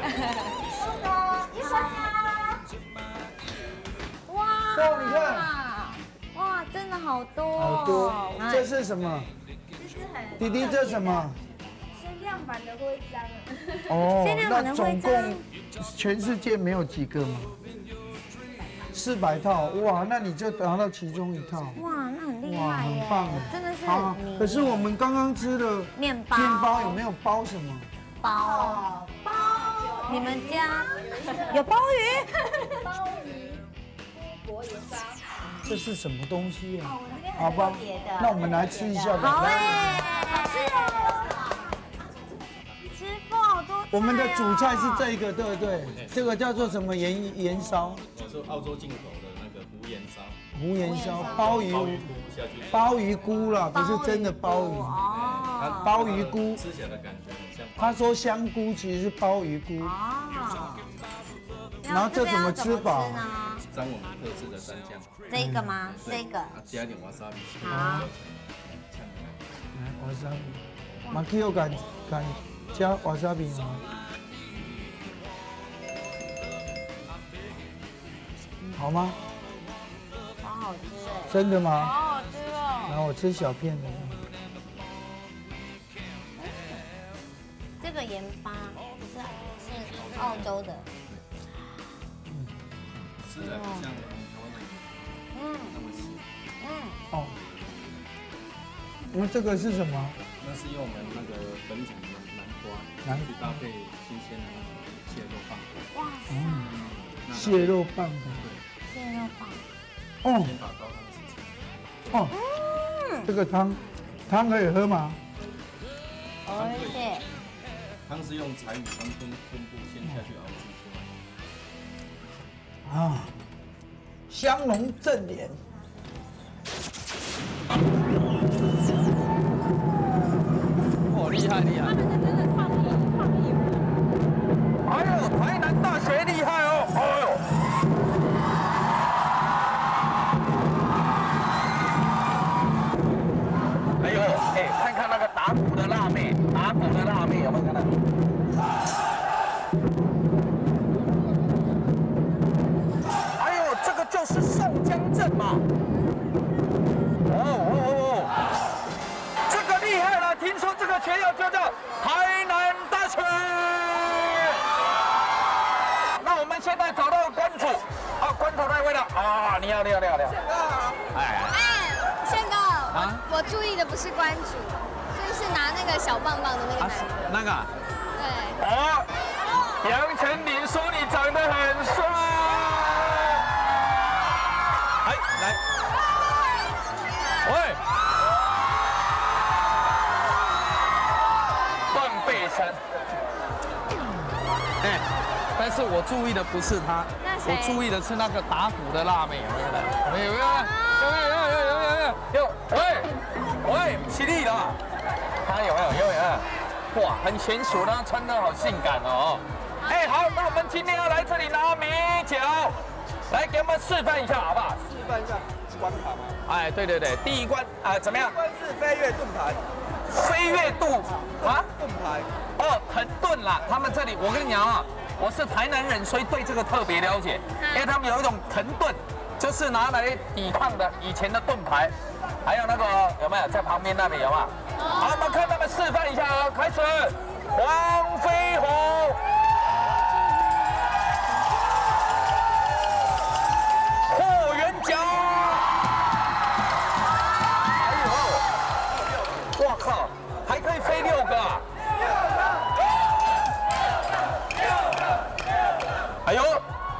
哇！你看。哇，真的好多！ 好多，这是什么？弟弟，这是什么？ 限量版的徽章。 哦，那总共全世界没有几个吗？400套，哇，那你就拿到其中一套。 哇，那很厉害耶！ 很棒， 真的是。 好，可是我们刚刚吃的面包有没有包什么？ 包。你们家有鲍鱼？ 鲍鱼，国盐烧。 这是什么东西啊？ 好吧， 那我们来吃一下吧。 好哎，好吃哦！师傅好多。 我们的主菜是这个，对不对？这个叫做什么盐烧？ 是澳洲进口的那个湖盐烧。 湖盐烧，鲍鱼菇啦，不是真的鲍鱼。 哦。 鲍鱼菇。 吃起来的感觉很像。 他说香菇其实是鲍鱼菇。 哦。 然后这怎么吃法？ 沾我们特制的蘸酱。 这个吗？这个。 加一点瓦萨比。 好。 瓦萨比。马 Q 敢加瓦萨比吗？好吗？ 好好吃哎。 真的吗？ 好好吃哦。 然后我吃小片的。 这个盐巴是澳洲的。 吃的像台湾的那么细。 哦。这个是什么？ 那是用我们那个本土的南瓜，去搭配新鲜的蟹肉棒。 哇塞！ 蟹肉棒的。 对。蟹肉棒。 哦。先把高汤吃起来。 哦。这个汤可以喝吗？ 而且。 汤是用柴鱼汤昆布先下去熬制出来。 啊，香浓正脸。 胜嘛。这个厉害了！听说这个学校就叫台南大学。那我们现在找到关主，关主那位了啊！你好。 哎，宪哥，我注意的不是关主，所以是拿那个小棒棒的那个男人。 那个？ 对。 杨丞琳说你长得很帅。来，喂，断背山。但是我注意的不是他，我注意的是那个打鼓的辣妹，有，喂，犀利的，他有，哇，很娴熟，他穿得好性感哦。好，那我们今天要来这里拿米酒，来给我们示范一下好不好？ 示范一下关卡吗？ 对，第一关怎么样？ 第一关是飞跃盾牌。 飞跃盾牌。 藤盾啦，他们这里我跟你讲啊，我是台南人，所以对这个特别了解，因为他们有一种藤盾，就是拿来抵抗的以前的盾牌，还有那个有没有在旁边那里有没有？好，我们看他们示范一下啊，开始，黄飞鸿。霍元甲，我靠，还可以飞6个啊！哎呦！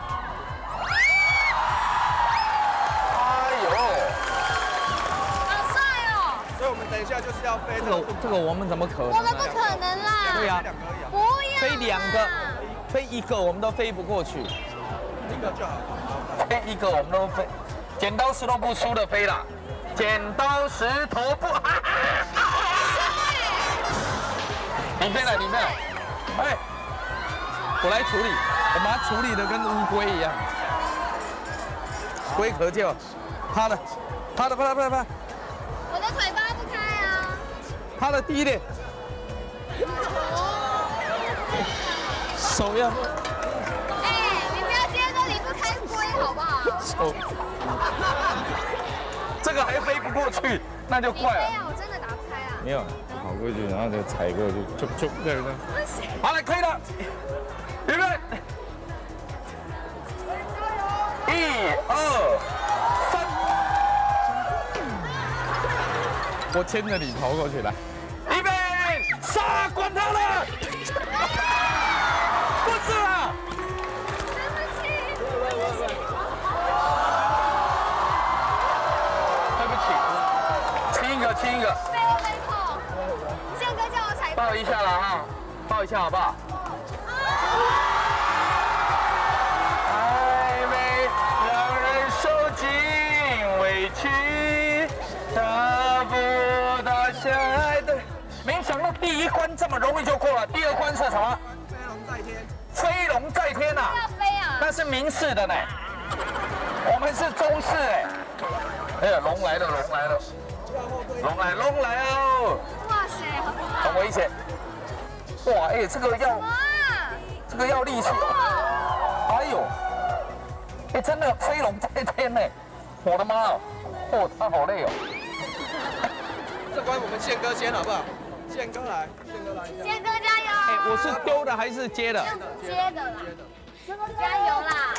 好帅哦！ 所以我们等一下就是要飞这个我们怎么可能？ 我们不可能啦！ 对呀， 不要飞2个，飞1个我们都飞不过去。 1个就好。 飞1个我们都飞，剪刀石头布输的飞啦，剪刀石头布，你飞了，我来处理，我把它处理的跟乌龟一样，龟壳就趴的，趴， 我的腿扒不开啊， 趴的低一点，手要。 你不要今天都离不开龟好不好？ 手，这个还飞不过去，那就怪了。 我真的打不开啊。 没有，跑过去，然后就踩过去，就对了。好了，可以了，预备，1、2、3，我牵着你跑过去，来，预备，杀，管他了，不是啊。亲一个， 背后背痛，宪哥叫我踩。 抱一下了哈，抱一下好不好？还没让人受尽委屈，得不到相爱的。没想到第1关这么容易就过了，第2关是什么？ 飞龙在天。 飞龙在天呐！ 要飞啊！ 那是明式的呢，我们是中式哎。龙来了，龙来哦！ 哇塞，好可怕！ 很危险。哇，这个要力气。哎呦，真的飞龙在天呢！我的妈哦，他好累哦。 这关我们宪哥先好不好？宪哥来。 宪哥加油！ 我是丢的还是接的？ 接的啦。加油啦！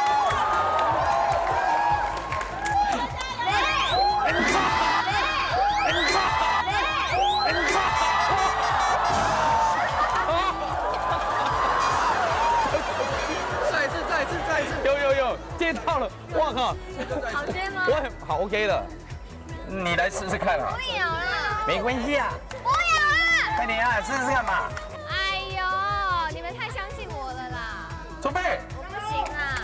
再一次，有，接到了，哇靠！ 好接吗？ 我很好 OK 的，你来试试看啊。 不要啦， 没关系啊。 不要啦， 快点啊，试试看嘛。 哎呦，你们太相信我了啦。 准备。 我不行啊。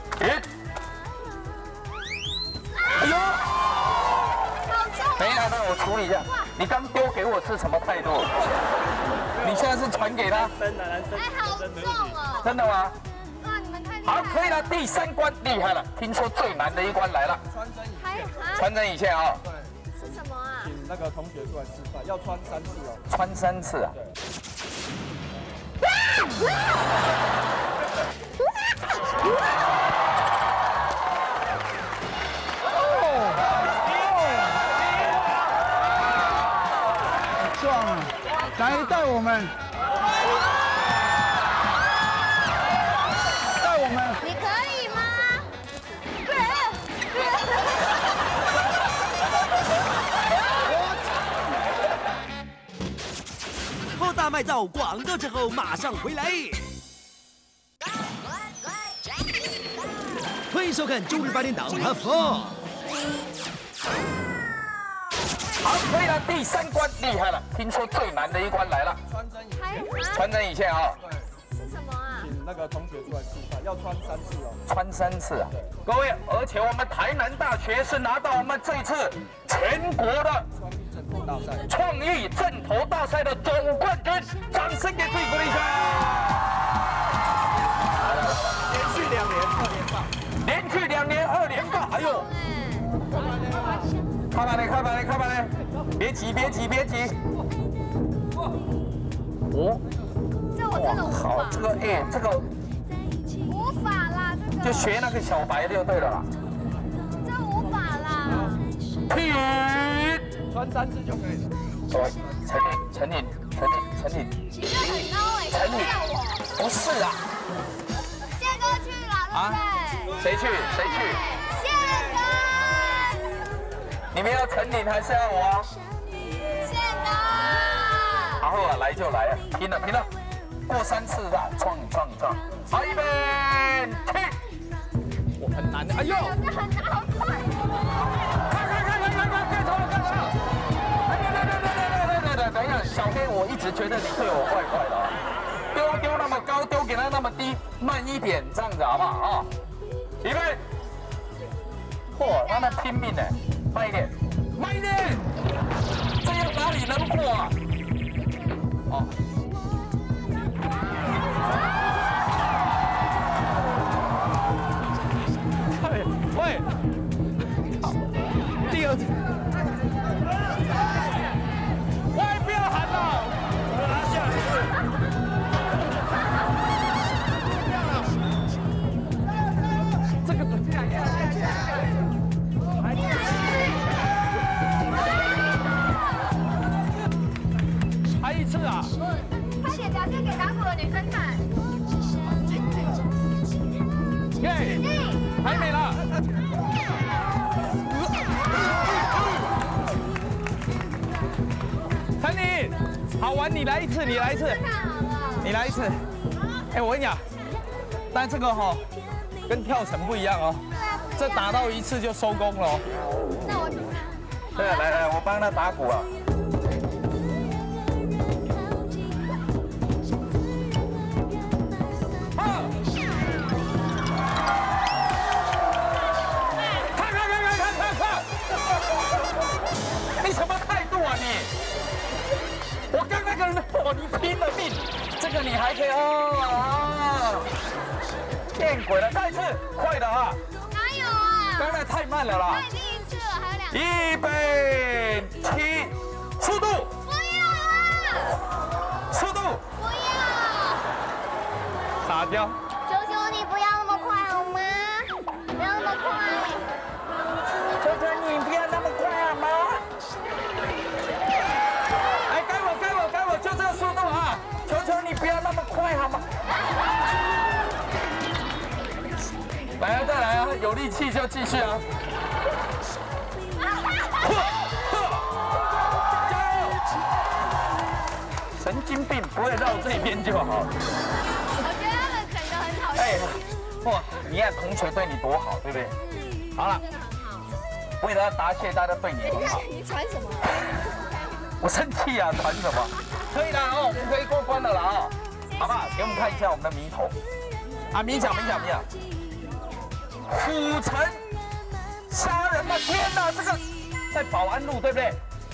哎呦！ 好重。 等一下，让我处理一下。你刚丢给我是什么态度？你现在是传给他？ 好重哦。 真的吗？ 哇，你们太厉害好， 了。 可以了，第3关厉害了，听说最难的一关来了。穿针引线啊。 是什么啊？ 请那个同学出来示范，要穿3次哦。 穿3次啊？ 们，带我们。 你可以吗？ 后大卖照广告之后马上回来。欢迎收看周日8点档《哈佛》。 好，推了第3关，厉害了！听说最难的一关来了，穿针引线啊！ 是什么啊？ 请那个同学出来示范，要穿3次哦。 穿3次啊！各位，而且我们台南大学是拿到我们这一次全国的创意阵头大赛的总冠军，掌声给自己鼓励一下！ 连续2年2连霸， 连续2年2连霸，哎呦！开板嘞！别急！哦， 这我真的无法。 这个无法啦，这个就学那个小白就对了啦。 这无法啦。 停， 穿3次就可以了。 各位，陈颖， 你这很高哎， 陈颖，不是啊。 宪哥去了，对不对？ 谁去？ 宪哥。 你们要陈颖还是要我？ 宪哥。 然后啊，来就来啊，拼了，过3次的撞，好，预备，去！ 我很难的，哎呦， 这很难，好快！ 看，等一下，小黑，我一直觉得你对我怪怪的啊，丢那么高，丢给他那么低，慢一点，这样子好不好啊？预备，嚯，他们拼命呢，慢一点，这样哪里能过啊？哦。 喂，第2次，喂，不要喊了，我拿下来这个还1次啊！ 快点表现给打鼓的女生看。 耶，还没了。陈妮，好玩，你来一次。哎，我跟你讲，但这个哈跟跳绳不一样哦，这打到1次就收工了哦。 那我对，来，我帮他打鼓啊。你什么态度啊你？我刚那个人你拼了命，这个你还可以见鬼了！再一次，快的啊！ 哪有啊？ 刚才太慢了啦。 那已经1次了，还有2次。 预备起，速度！ 不要啊！ 速度！ 不要！ 傻雕。 求求你不要那么快好吗？不要那么快！ 求求你不要那么快好吗？哎，该我，就这个速度啊！求求你不要那么快好吗？来啊，再来啊！有力气就继续啊！加油！神经病，不会绕这边就好。 我觉得他们整个很好笑。 哇，你看同学对你多好，对不对？好了，为了要答谢大家对你很好。 你传什么？ 我生气啊，传什么？可以了哦，我们可以过关了啦啊！好不好？给我们看一下我们的谜头。啊，谜讲。府城杀人吗？天哪，这个在保安路对不对？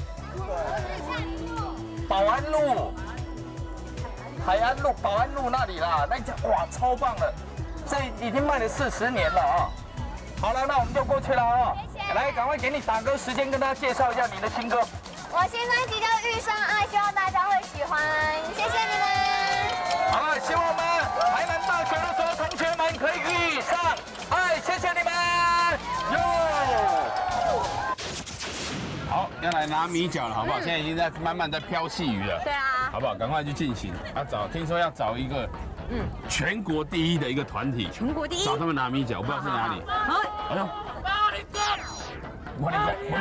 保安路、海安路、保安路那里啦，那家哇超棒的，这已经卖了40年了啊！好了，那我们就过去了啊！来，赶快给你打歌时间，跟大家介绍一下你的新歌。 我新专辑叫《遇上爱》，希望大家会喜欢，谢谢你们。 好了，希望我们台南大学的所有同学们可以遇上爱，谢谢你们。好，要来拿米角了，好不好？现在已经在慢慢在飘细雨了。 对啊。 好不好？赶快去进行。听说要找一个全国第一的一个团体， 全国第一， 找他们拿米角，不知道是哪里。 好， 哎呦，我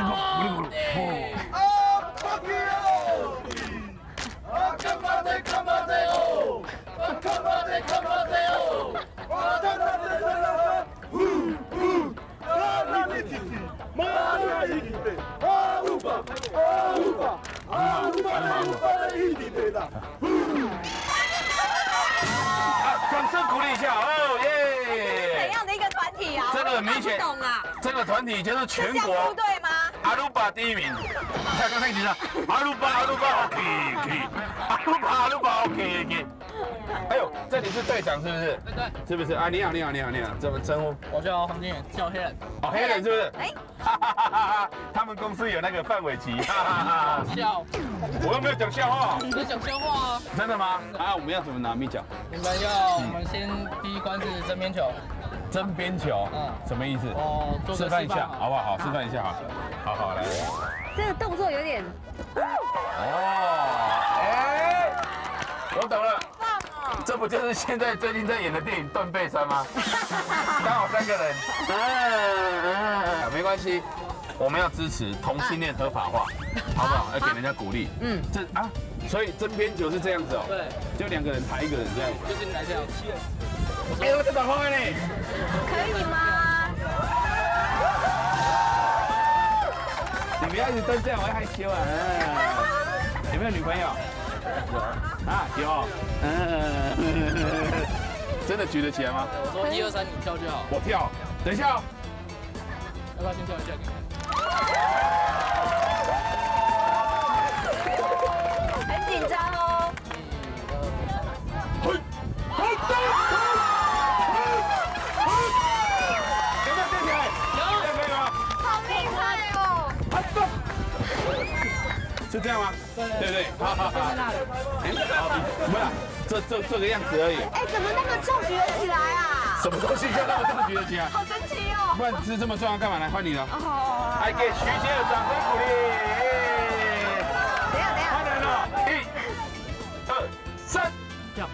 掌声鼓励一下哦耶！ 怎样的一个团体啊？ 这个很明显， 懂啊。 这个团体就是全国部队吗？ 阿鲁巴第一名。看刚才你说阿鲁巴 OK， 阿鲁巴 OK。哎呦，这里是队长是不是？ 对， 是不是啊？你好，怎么称呼？ 我叫黄金远，叫黑人。 哦，黑人是不是？ 哎， 他们公司有那个范玮琪， 笑。 我又没有讲笑话。 你在讲笑话啊？ 真的吗？啊，我们要怎么拿米角？ 我们先第一关是争边球。 争边球，什么意思？ 哦， 示范一下，好不好？好，示范一下，好，来。 这个动作有点。 哎，我懂了。这不就是现在最近在演的电影《断背山》吗？刚好3个人。没关系，我们要支持同性恋合法化，好不好？要给人家鼓励。所以争边球是这样子哦。 对， 就2个人抬1个人这样。 就是你来这样。 哎，我在打后面呢。 可以吗？ 你不要一直蹲这样，我会害羞啊。有没有女朋友？有。真的举得起来吗？ 我说1、2、3，你跳就好。 我跳。等一下哦。 要不要先跳一下？ 很紧张哦。 有没有站起来？有，可以吗？ 好厉害哦！ 是这样吗？对对对，好。哎，好，不是，这个样子而已。 哎，怎么那么重举得起来啊？ 什么东西叫那么这么举得起来？ 好神奇哦！ 不然是这么重要干嘛？来换你了。 哦。 来给徐姐的掌声鼓励。 等一下。 换人了，1、2、3，跳。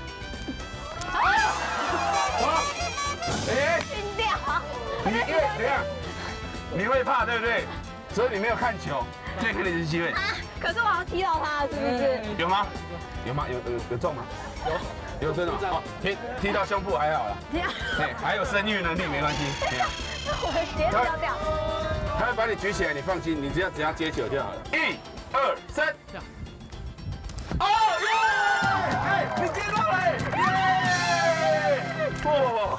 好。哎。 晕掉。 因为怎样？你会怕对不对？所以你没有看球，这给你的机会。 可是我好像踢到他了，是不是？ 有吗？有中吗？有真的哦，踢到胸部还好啦。对，还有生育能力没关系。这样。 我的鞋子掉掉。 他会把你举起来，你放心，你只要接球就好了。1、2、3，跳。哦耶！哎，你接到了！耶！哇！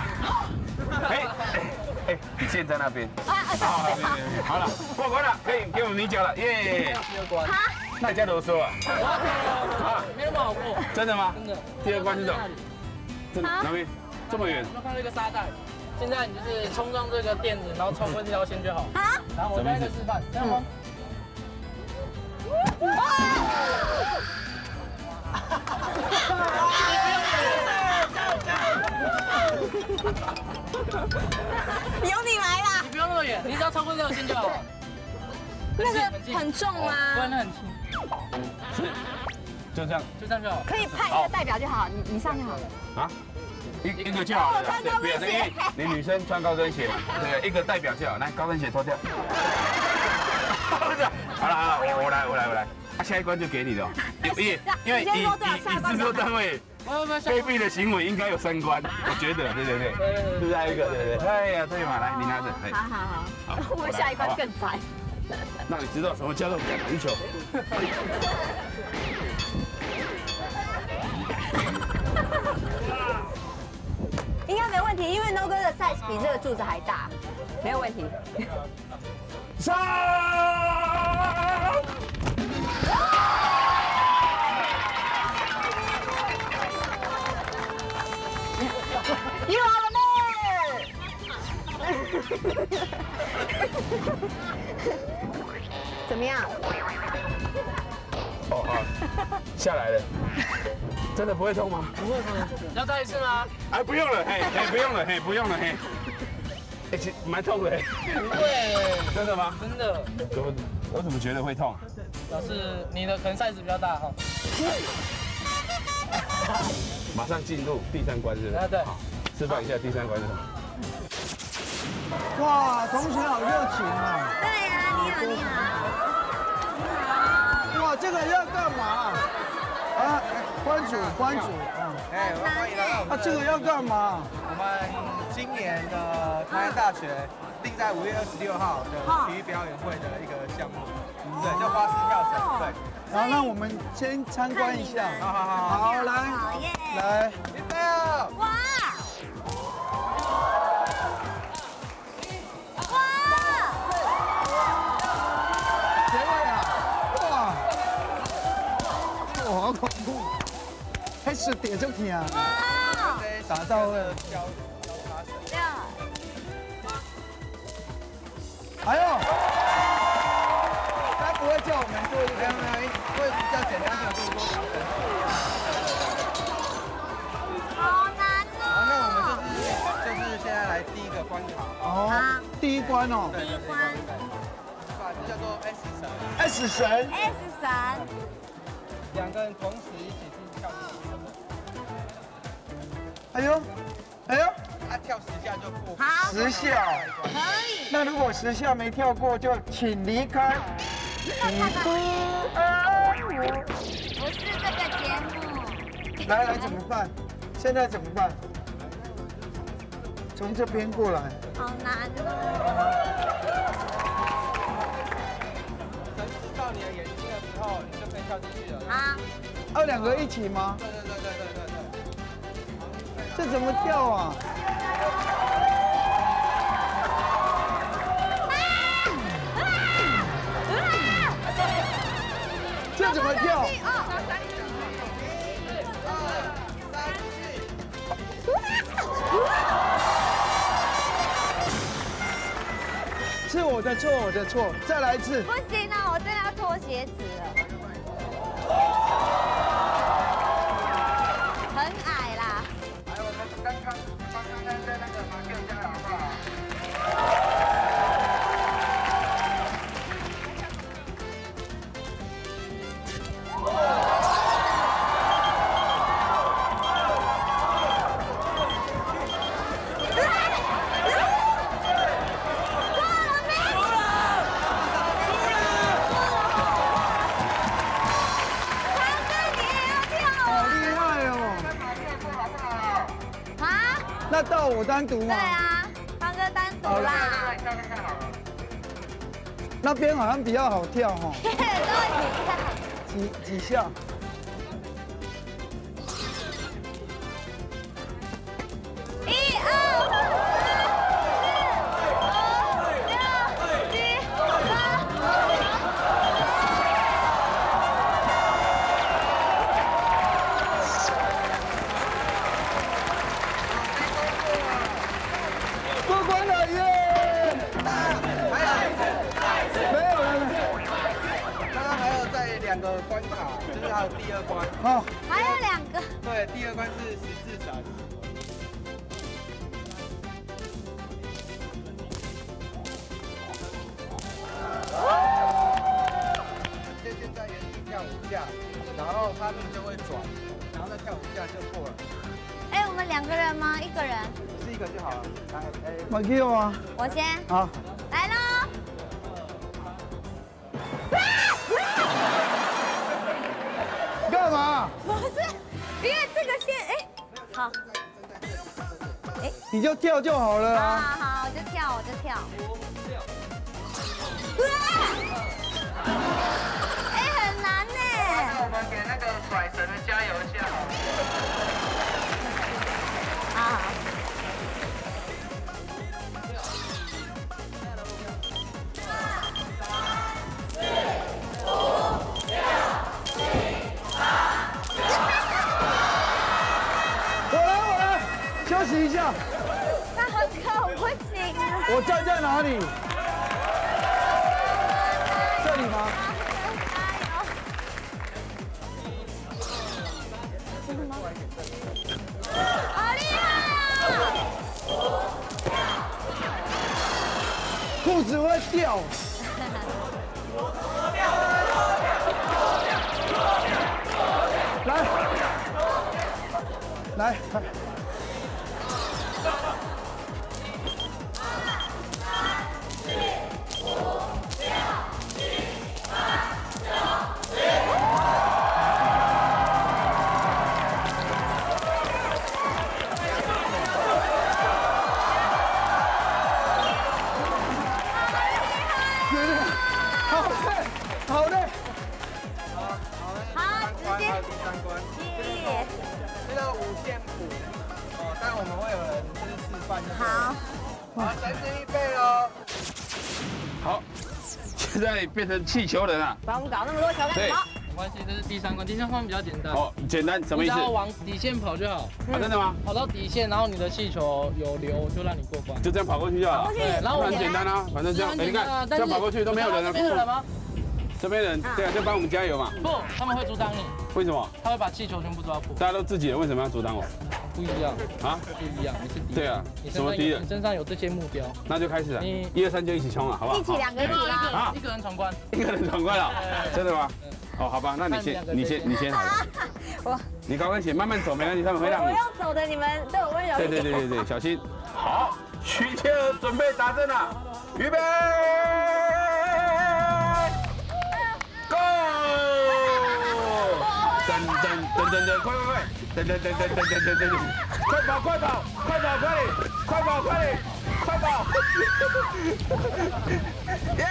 哎，你线在那边。好了，过关了，可以给我们米角了，耶！ 第2关。 大家都说啊。 没那么好过。 真的吗？ 真的。 第2关是什么？真的哪边？这么远？ 我们看到一个沙袋，现在你就是冲上这个垫子，然后冲过这条线就好。然后我再一个示范，这样吗？ 由你来啦！ 你不用那么远，你只要超过这条线就好了。 那个很重吗？ 不然那很轻。 就这样就好。 可以派一个代表就好，你上就好了。 啊？一个就好了，对，不要，因为你女生穿高跟鞋嘛，对，一个代表就好。来，高跟鞋脱掉。好了，我来。下一关就给你了，因为以制作单位。卑鄙的行为应该有3关，我觉得，对，是不是还有一个？对，哎呀，对嘛，来，你拿着， 好，我下一关更惨， 让你知道什么叫做橄榄球。 应该没问题，因为 No 哥的 size 比这个柱子还大，没有问题。 上！ You are the man！ 怎么样？ 哦，好，下来了。真的不会痛吗？ 不会。要再一次吗？ 哎，不用了，不用了，哎，蛮痛的。 不会。 真的吗？ 真的。 我怎么觉得会痛？ 表示你的可能 size 比较大哈。 马上进入第3关是不是？ 对。 好，示范一下第3关是什么？ 哇，同学好热情啊！ 对呀，你好，你好。 哇，这个要干嘛？啊，关主， 哎，欢迎来到我们。 这个要干嘛？ 我们今年的台湾大学定在5月26号的体育表演会的一个项目，对，叫花式跳绳，对。 然后让我们先参观一下。好，来，来， 预备哦！ 哇！ 谁会啊？哇！哇，好恐怖！还是点就疼啊！打到了。哎呦！他不会叫我们做一个，会比较简单的动作。 好难哦！ 好，那我们就是现在来第1个关卡。 哦，第1关哦。 第1关。 这叫做 S 绳。 S 绳。 S 绳。 2个人同时一起去跳。 哎呦，哎呦。 他跳10下就过。 好。 10下。 可以。 那如果10下没跳过，就请离开。你不爱我。 不是这个节目。 来，怎么办？现在怎么办？从这边过来。 好难哦。 绳子到你的眼睛的时候，你就可以跳进去了。 啊。 要2个一起吗？ 对。 这怎么跳啊？这怎么跳？是我的错，再来一次。 不行啊，我真的要脱鞋子了。很矮啦。 来，我们刚刚在那个马克家好不好？ 那到我单独吗？ 对啊，方哥单独啦。 那边好像比较好跳哈。几下？ 2个关卡，就是还有第2关。 好， 还有2个。 对，第2关是10字绳。先在原地跳5下，然后他们就会转，然后再跳5下就过了。 哎，我们2个人吗？1个人？ 是1个就好了。来， 马 Q 啊。 我先。 好。 来喽。 干嘛？ 不是，因为这个线，哎，好，哎， 你就跳就好了啊。 好，我就跳。哎，很难呢。 那我们给那个甩绳的加油一下好了。 好。 休息一下。 那很可不行啊。 我站在哪里？这里吗？ 真的吗？好厉害啊！ 裤子会掉。 来。好嘞。 好，直接。 第3关，这个五线谱，哦，但我们会有人就是示范。 好。 好，3支预备喽。 好，现在变成气球人了。 把我们搞那么多球干什么？ 没关系，这是第3关，第3关比较简单。 哦，简单什么意思？ 只要往底线跑就好。 啊，真的吗？ 跑到底线，然后你的气球有流，就让你过关。 就这样跑过去就好了。 对，然后很简单啊，反正这样，你看这样跑过去都没有人了。 这边的人吗？ 这边人，对啊，就帮我们加油嘛。 不，他们会阻挡你。 为什么？ 他会把气球全部抓破。 大家都自己人，为什么要阻挡我？ 不一样啊， 不一样，你是敌人。 对啊，什么敌人？ 你身上有这些目标， 那就开始了。1、2、3就一起冲了，好不好？ 一起2个一起啦。 一个人闯关。 一个人闯关了，真的吗？哦，好吧，那你先好了。 我。 你高跟鞋慢慢走没关系，他们会让你。 我要走的，你们对我温柔一点。 对，小心。好，徐倩儿准备打针了，预备。Go！ 噔，快，噔，快跑，快跑！耶！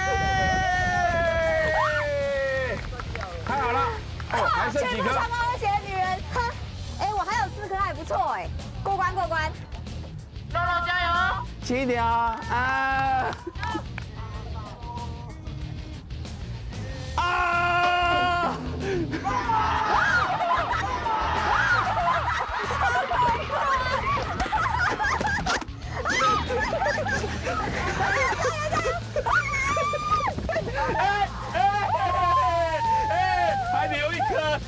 太好了，哦，还剩几颗？ 穿高跟鞋的女人，哼，哎，我还有4颗，还不错哎，过关。肉加油 ！7条啊！还留1颗！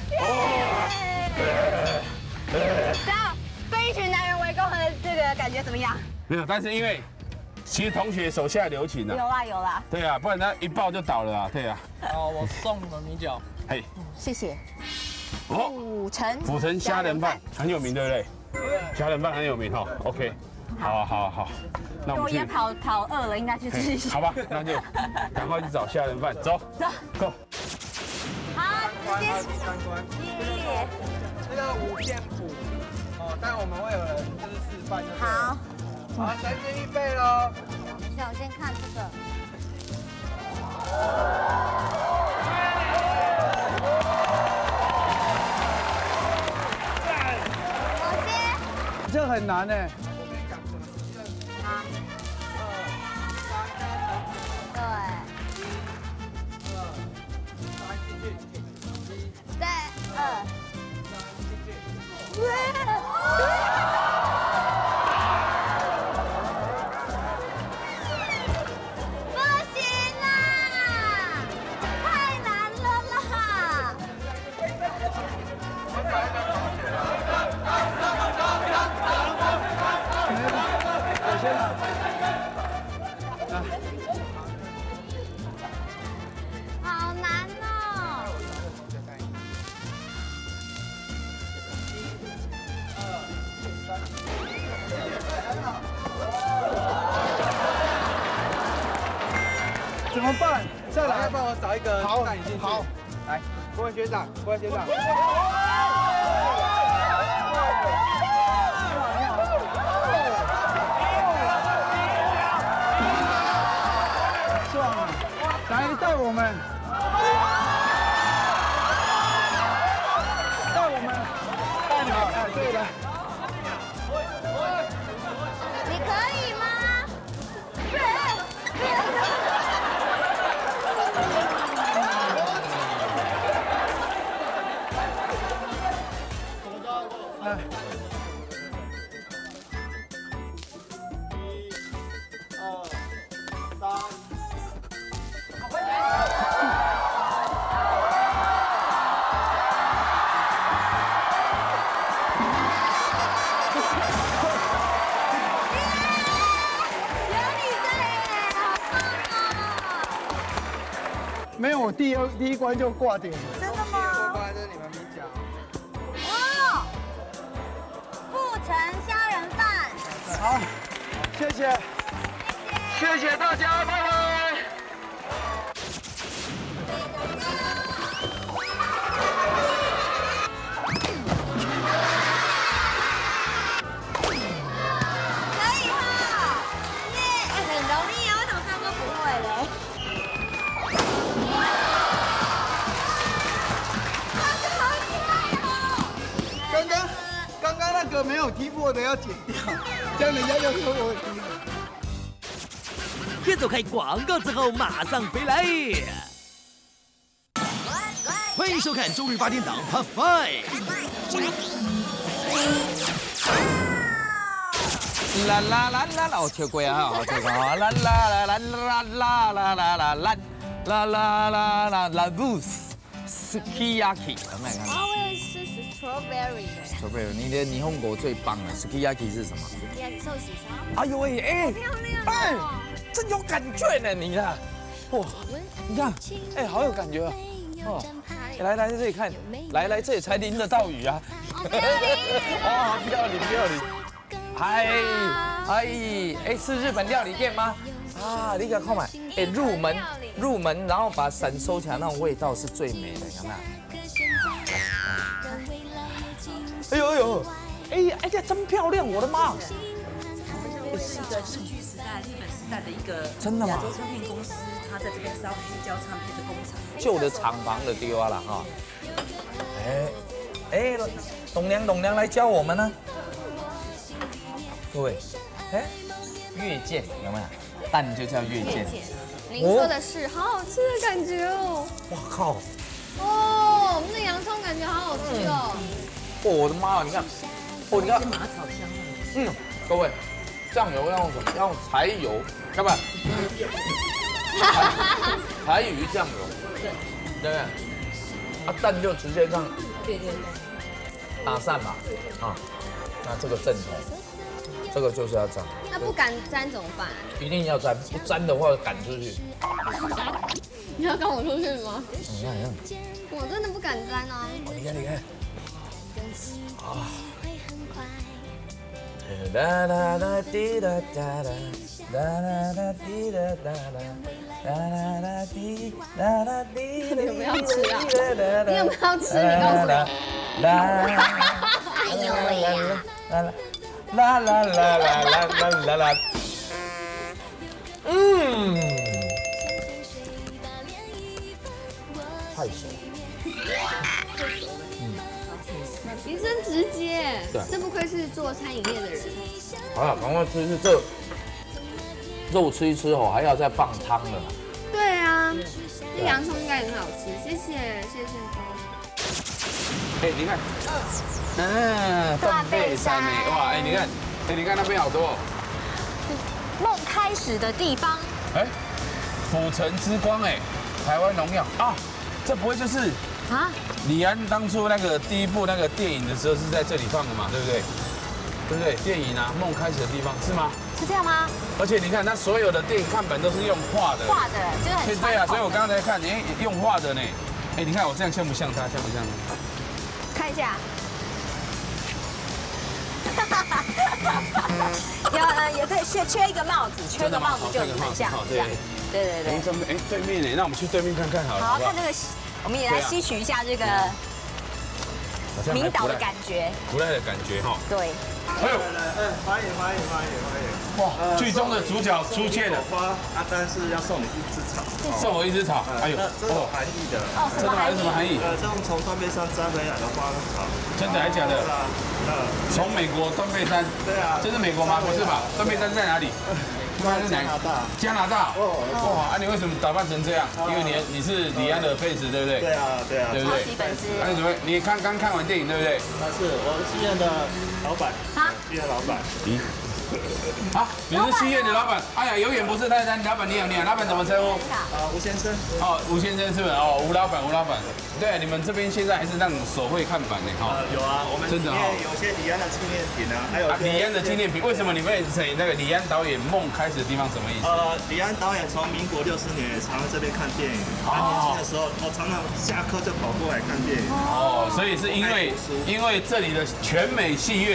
这样被一群男人围攻的这个感觉怎么样？ 没有，但是因为其实同学手下留情了。 有啦。 对啊，不然他一爆就倒了啊。对啊。 哦，我送你们米酒。 嘿， 谢谢。 府城虾仁饭很有名，对不对？虾仁饭很有名哈。OK， 好。那我们去。 我也跑饿了，应该去吃一下。 好吧，那就赶快去找虾仁饭，走。Go。 好，直接。 第3关。这个5线谱，哦，但我们会有人就是示范。 好。 好，3支预备喽。 等一下，我先看这个。 这很难哎。 好。对。好难哦！ 怎么办？再来， 帮我找一个带你进去。好，来，各位学长。 来带我们，带你们，哎，对的。 你可以吗？ 没有，我第一关就挂点了。 真的吗？ 过关，这是你们米奖。 哇！副好，谢谢， 谢谢大家，拜拜。 那个没有踢破的要剪掉，这样人家就说我踢。 别走开，广告之后马上回来。欢迎收看周日8点档 Part 5。 啦啦啦啦啦，我跳过啊，我跳过啊，啦啦啦啦啦啦啦啦啦啦啦啦啦啦 goose sukiyaki， 有没有看？ 我也是 strawberry 的。 strawberry， 你的日本国最棒的 sukiyaki 是什么 ？sukiyaki 寿喜烧。 哎呦喂，哎， 漂亮哎，真有感觉呢，你看，哇，你看，哎，好有感觉啊，哦，来这里看，来这里才淋得到雨啊，哇，漂亮。哎，是日本料理店吗？啊，你看嘛，哎，入门，然后把伞收起来，那种味道是最美的，有没有？哎呦，哎呀，真漂亮，我的妈！ 是一个日据时代、日本时代的一个真的吗？ 亚洲唱片公司，它在这边是要黑胶唱片的工厂。 旧的厂房的丢啊了哈。哎，董娘来教我们呢。各位，哎，月见有没有？蛋就叫月见。 您说的是，好好吃的感觉哦。 哇靠！ 哦，我们的洋葱感觉好好吃哦。 哦，我的妈！你看，哦，你看， 马草香。 各位，酱油要用什么？要用柴油，要不然柴鱼酱油，对不对？啊，蛋就直接这样， 对， 打散嘛，啊，那这个正统。这个就是要沾， 那不敢沾怎么办？ 一定要沾，不沾的话赶出去。 你要赶我出去吗？ 你看， 我真的不敢沾啊。 你看，啊！啦啦啦滴啦哒啦，啦啦啦滴啦哒啦，啦啦啦滴啦啦滴。 你有没有要吃啊？你有没有要吃？你告诉我。哎呦喂呀！ 啦啦啦啦啦啦啦啦，太熟， 名声直接，真不愧是做餐饮业的人。 好了，赶快吃这肉吃一吃哦，还要再放汤的。 对啊，这洋葱应该很好吃，谢谢。 哎，你看。断背山哎，哇，哎，你看那边好多。 梦开始的地方。 哎，府城之光哎，台湾荣耀啊，这不会就是啊？李安当初那个第一部那个电影的时候是在这里放的嘛，对不对？对不对？电影啊，梦开始的地方是吗？ 是这样吗？ 而且你看，它所有的电影看板都是用画的。 画的，就是很传统。 对啊，所以我刚才看，哎，用画的呢。哎，你看我这样像不像他？像不像？ 看一下。 有对，缺一个帽子，缺一个帽子就很像这样。对。 哎，对面呢？那我们去对面看看好了。 好，看这个，我们也来吸取一下这个明岛的感觉。 古代的感觉哈。 对。 哎呦， 欢迎。 哇，剧中的主角出现了。 花啊，但是要送你一枝草。 送我一枝草。哎呦， 这有含义的。 真的还有什么含义？ 这种从断背山摘回来的花草。 真的还假的？从美国断背山。对啊。这是美国吗？不是吧？断背山在哪里？ 加拿大。 加拿大。哇，啊，你为什么打扮成这样？因为你是李安的 fans， 对不对？ 对啊。 对不对？ 超级粉丝。 那你怎么？你刚看完电影对不对？ 是，我是戏院的老板。戏院老板。 咦？啊，你是戏院的老板？哎呀，永远不是泰山。老板你好，老板怎么称呼？ 吴先生。 哦，吴先生是不是？哦，吴老板。对，你们这边现在还是那种手绘看板的哈。 有啊，我们真的有些李安的纪念品啊，还有李安的纪念品。为什么你们写那个李安导演梦开始的地方什么意思？ 李安导演从民国60年常在这边看电影。他年轻的时候，我常常下课就跑过来看电影。 哦，所以是因为这里的全美戏院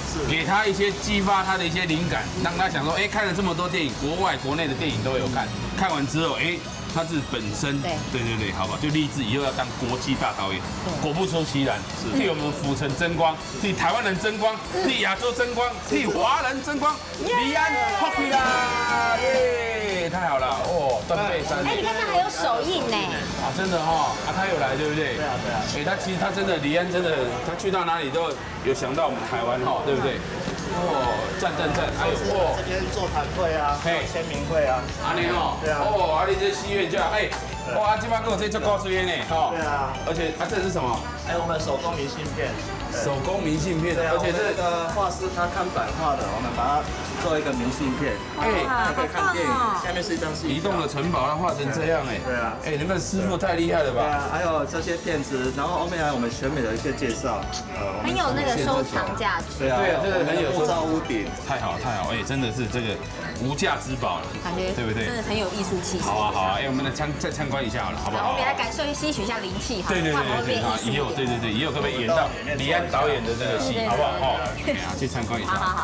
给他一些激发他的一些灵感，让他想说，哎，看了这么多电影，国外国内的电影都有看，看完之后，哎。他自己本身，对，好不好？就立志以后要当国际大导演。果不出其然，替我们府城争光，替台湾人争光，替亚洲争光，替华人争光。李安 ，Hockey 啦，耶，太好了哦，断背山。 哎，你看他还有手印呢。 啊，真的哈，啊，他有来，对不对？对啊。哎，他其实他真的，李安真的，他去到哪里都有想到我们台湾哈，对不对？哦，赞！还有哦， 这边座谈会啊，签名会啊， 安尼哦， 对啊， 哦，你这戏院叫哎，哇，这把给我这做高水烟呢，哈， 对啊， 而且它这是什么？ 还有我们手工明信片， 手工明信片， 而且这个画师他看版画的，我们把它做一个明信片，哎，可以看电影，下面是一张戏， 移动的城堡，它画成这样哎， 对啊， 哎，你们师傅太厉害了吧？ 对啊，还有这些片子，然后后面还有我们选美的一些介绍， 很有那个收藏价值， 对啊，这个很有木造屋顶， 太好，哎，真的是这个无价之宝了， 感觉对不对？ 真的很有艺术气息。 好啊，哎，我们来再参观一下好了，好不好？ 我们来感受吸取一下灵气，好， 对，以后对，以后可不可以演到李安导演的这个戏，好不好？哦，去参观一下。 好。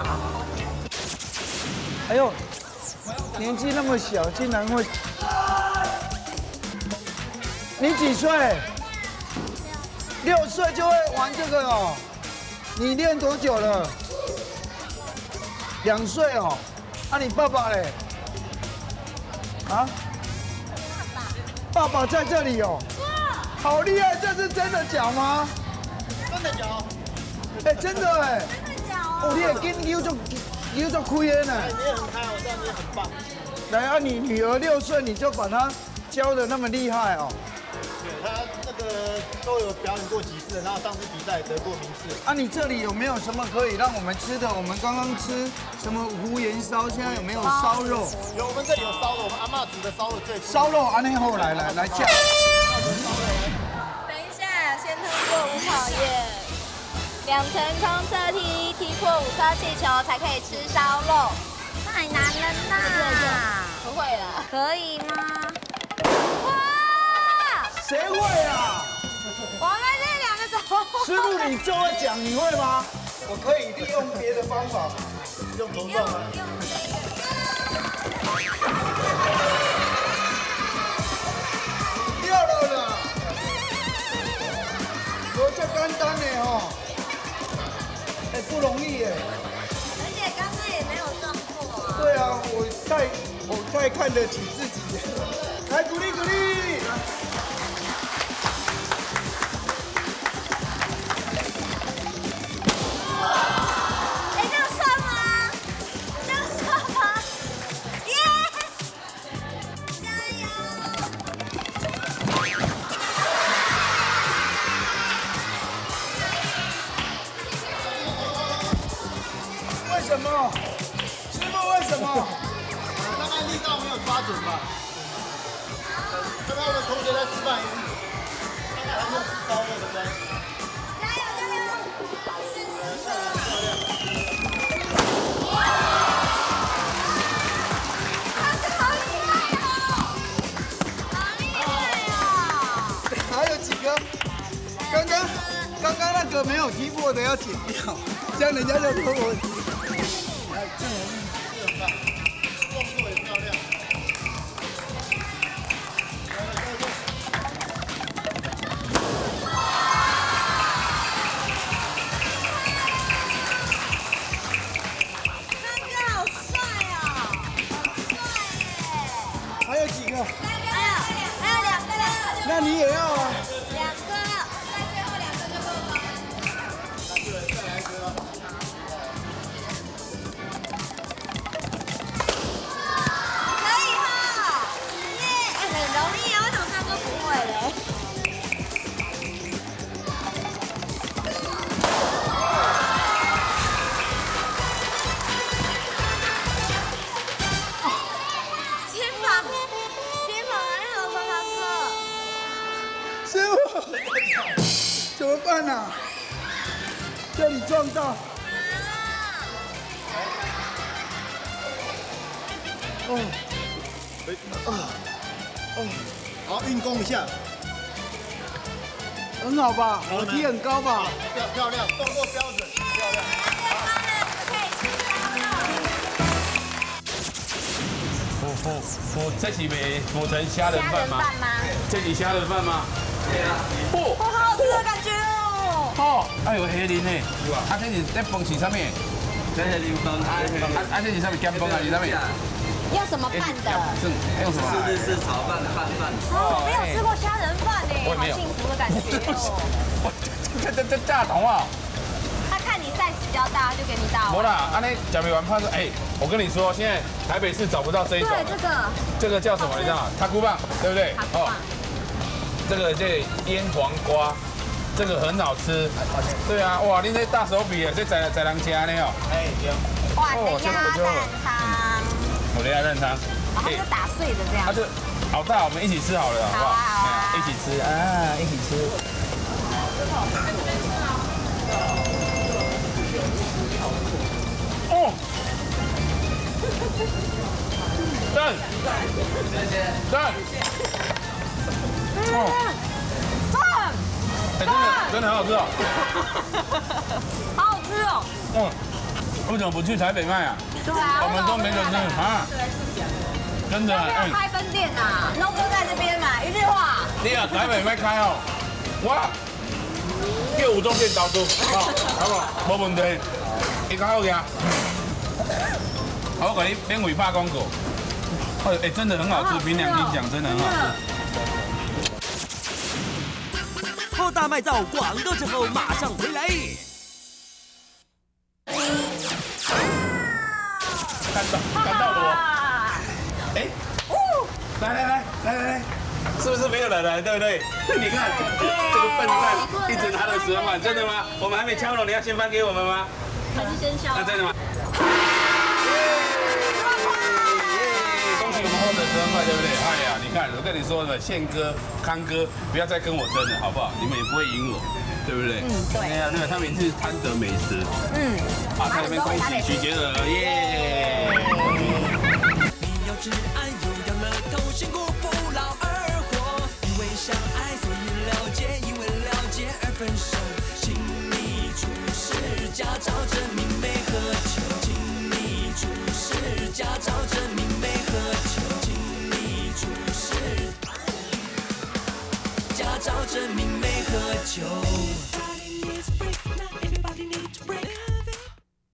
哎呦，年纪那么小，竟然会……你几岁？6岁就会玩这个哦？你练多久了？2岁哦。啊，你爸爸嘞？啊？爸爸在这里哦。好厉害！这是真的脚吗？真的脚。哎，真的哎。哦，你也跟溜就亏了呢。 你也很开，我这样子很棒。 来啊，你女儿6岁，你就把她教的那么厉害哦。 对，她那个都有表演过几次，然后上次比赛得过名次。 啊，你这里有没有什么可以让我们吃的？我们刚刚吃什么胡盐烧，现在有没有烧肉？ 有，我们这里有烧肉，我们阿嬷煮的烧肉最。 烧肉，安内后来讲。 等一下，先通过5考验，2层冲测题，踢破5颗气球才可以吃烧肉，太难了啦！不会了，可以吗？哇！ 谁会啊？ 我们这2个手。 师傅，你就会讲，你会吗？我可以利用别的方法，用头撞吗？掉了啦！我这简单的哦，哎，不容易耶。 而且刚刚也没有撞破啊。 对啊，我太看得起自己了。来，鼓励鼓励。 哎，这样算吗？这样算吗？耶！加油！ 为什么？师傅为什么？ 刚刚力道没有抓准吧？刚刚我们同学再示范一次，大概还没有吃烧肉的关系。 加油！ 还有几个？刚刚那个没有踢破的要剪掉，这样人家就说我。哎，这很棒，动作也漂亮。还有几个？ 还有2个了。 那你也要啊 ？2个，再最后2个就够了。 再来一个。 可以哈，耶！很容易啊，为什么他们不会嘞？肩膀还好吗，堂哥？ 师傅，怎么办啊？这里撞到。 好，运功一下， 很好吧？我踢很高吧？ 漂亮，动作标准，漂亮。 这是没煮成虾仁饭吗？这是虾仁饭吗？对啊。 哦，好好吃的感觉哦。 哦，还有虾仁呢。啊，这是在饭是啥物？这是牛饭，这是啥物？咸饭啊？是啥物？ 用什么拌的？ 用什么？ 是炒饭的拌饭。 哦，没有吃过虾仁饭呢，好幸福的感觉哦。 这大同啊！ 他看你 size 比较大，就给你大碗。 没啦，安尼讲没完，怕说哎，我跟你说，现在台北市找不到这一种。 对， 这个叫什么？你知道吗？塔古棒，对不对？哦，这个腌黄瓜，这个很好吃。对啊，哇，你这大手笔啊，这在人家呢哦。哎，对。 哇，鸭蛋汤。 我的鸭蛋汤。 然后就打碎的这样。 它就好大，我们一起吃好了，好不好？好啊，一起吃啊，一起吃。哦，赞，赞，哦， 赞， 真的很好吃哦， 好好吃哦。 嗯，为什么不去台北卖啊？ 对啊， 我们都没得吃啊。真的， 没有开分店呐，No哥在这边买，一句话。 你啊，台北没开哦，哇，叫吴宗宪投资，好不？没问题，伊较好个。好，我给你免费拍广告。哎，真的很好吃，凭良心讲，真的很好吃。后大卖灶广告之后马上回来。 看到了我。哎，来，是不是没有人来，对不对？你看这个笨蛋一直拿着10万，真的吗？我们还没敲锣，你要先翻给我们吗？ 还是先敲？ 那真的吗？恭喜我们获得10万块，对不对？哎呀，你看我跟你说的，宪哥、康哥，不要再跟我争了，好不好？你们也不会赢我，对不对？对啊，对，他们是贪得美食。在那边恭喜徐杰儿，耶！ 挚爱又要了头，先过不劳而获。因为相爱，所以了解；因为了解而分手。请你出示驾照证明没喝酒。请你出示驾照证明没喝酒。请你出示驾照证明没喝酒。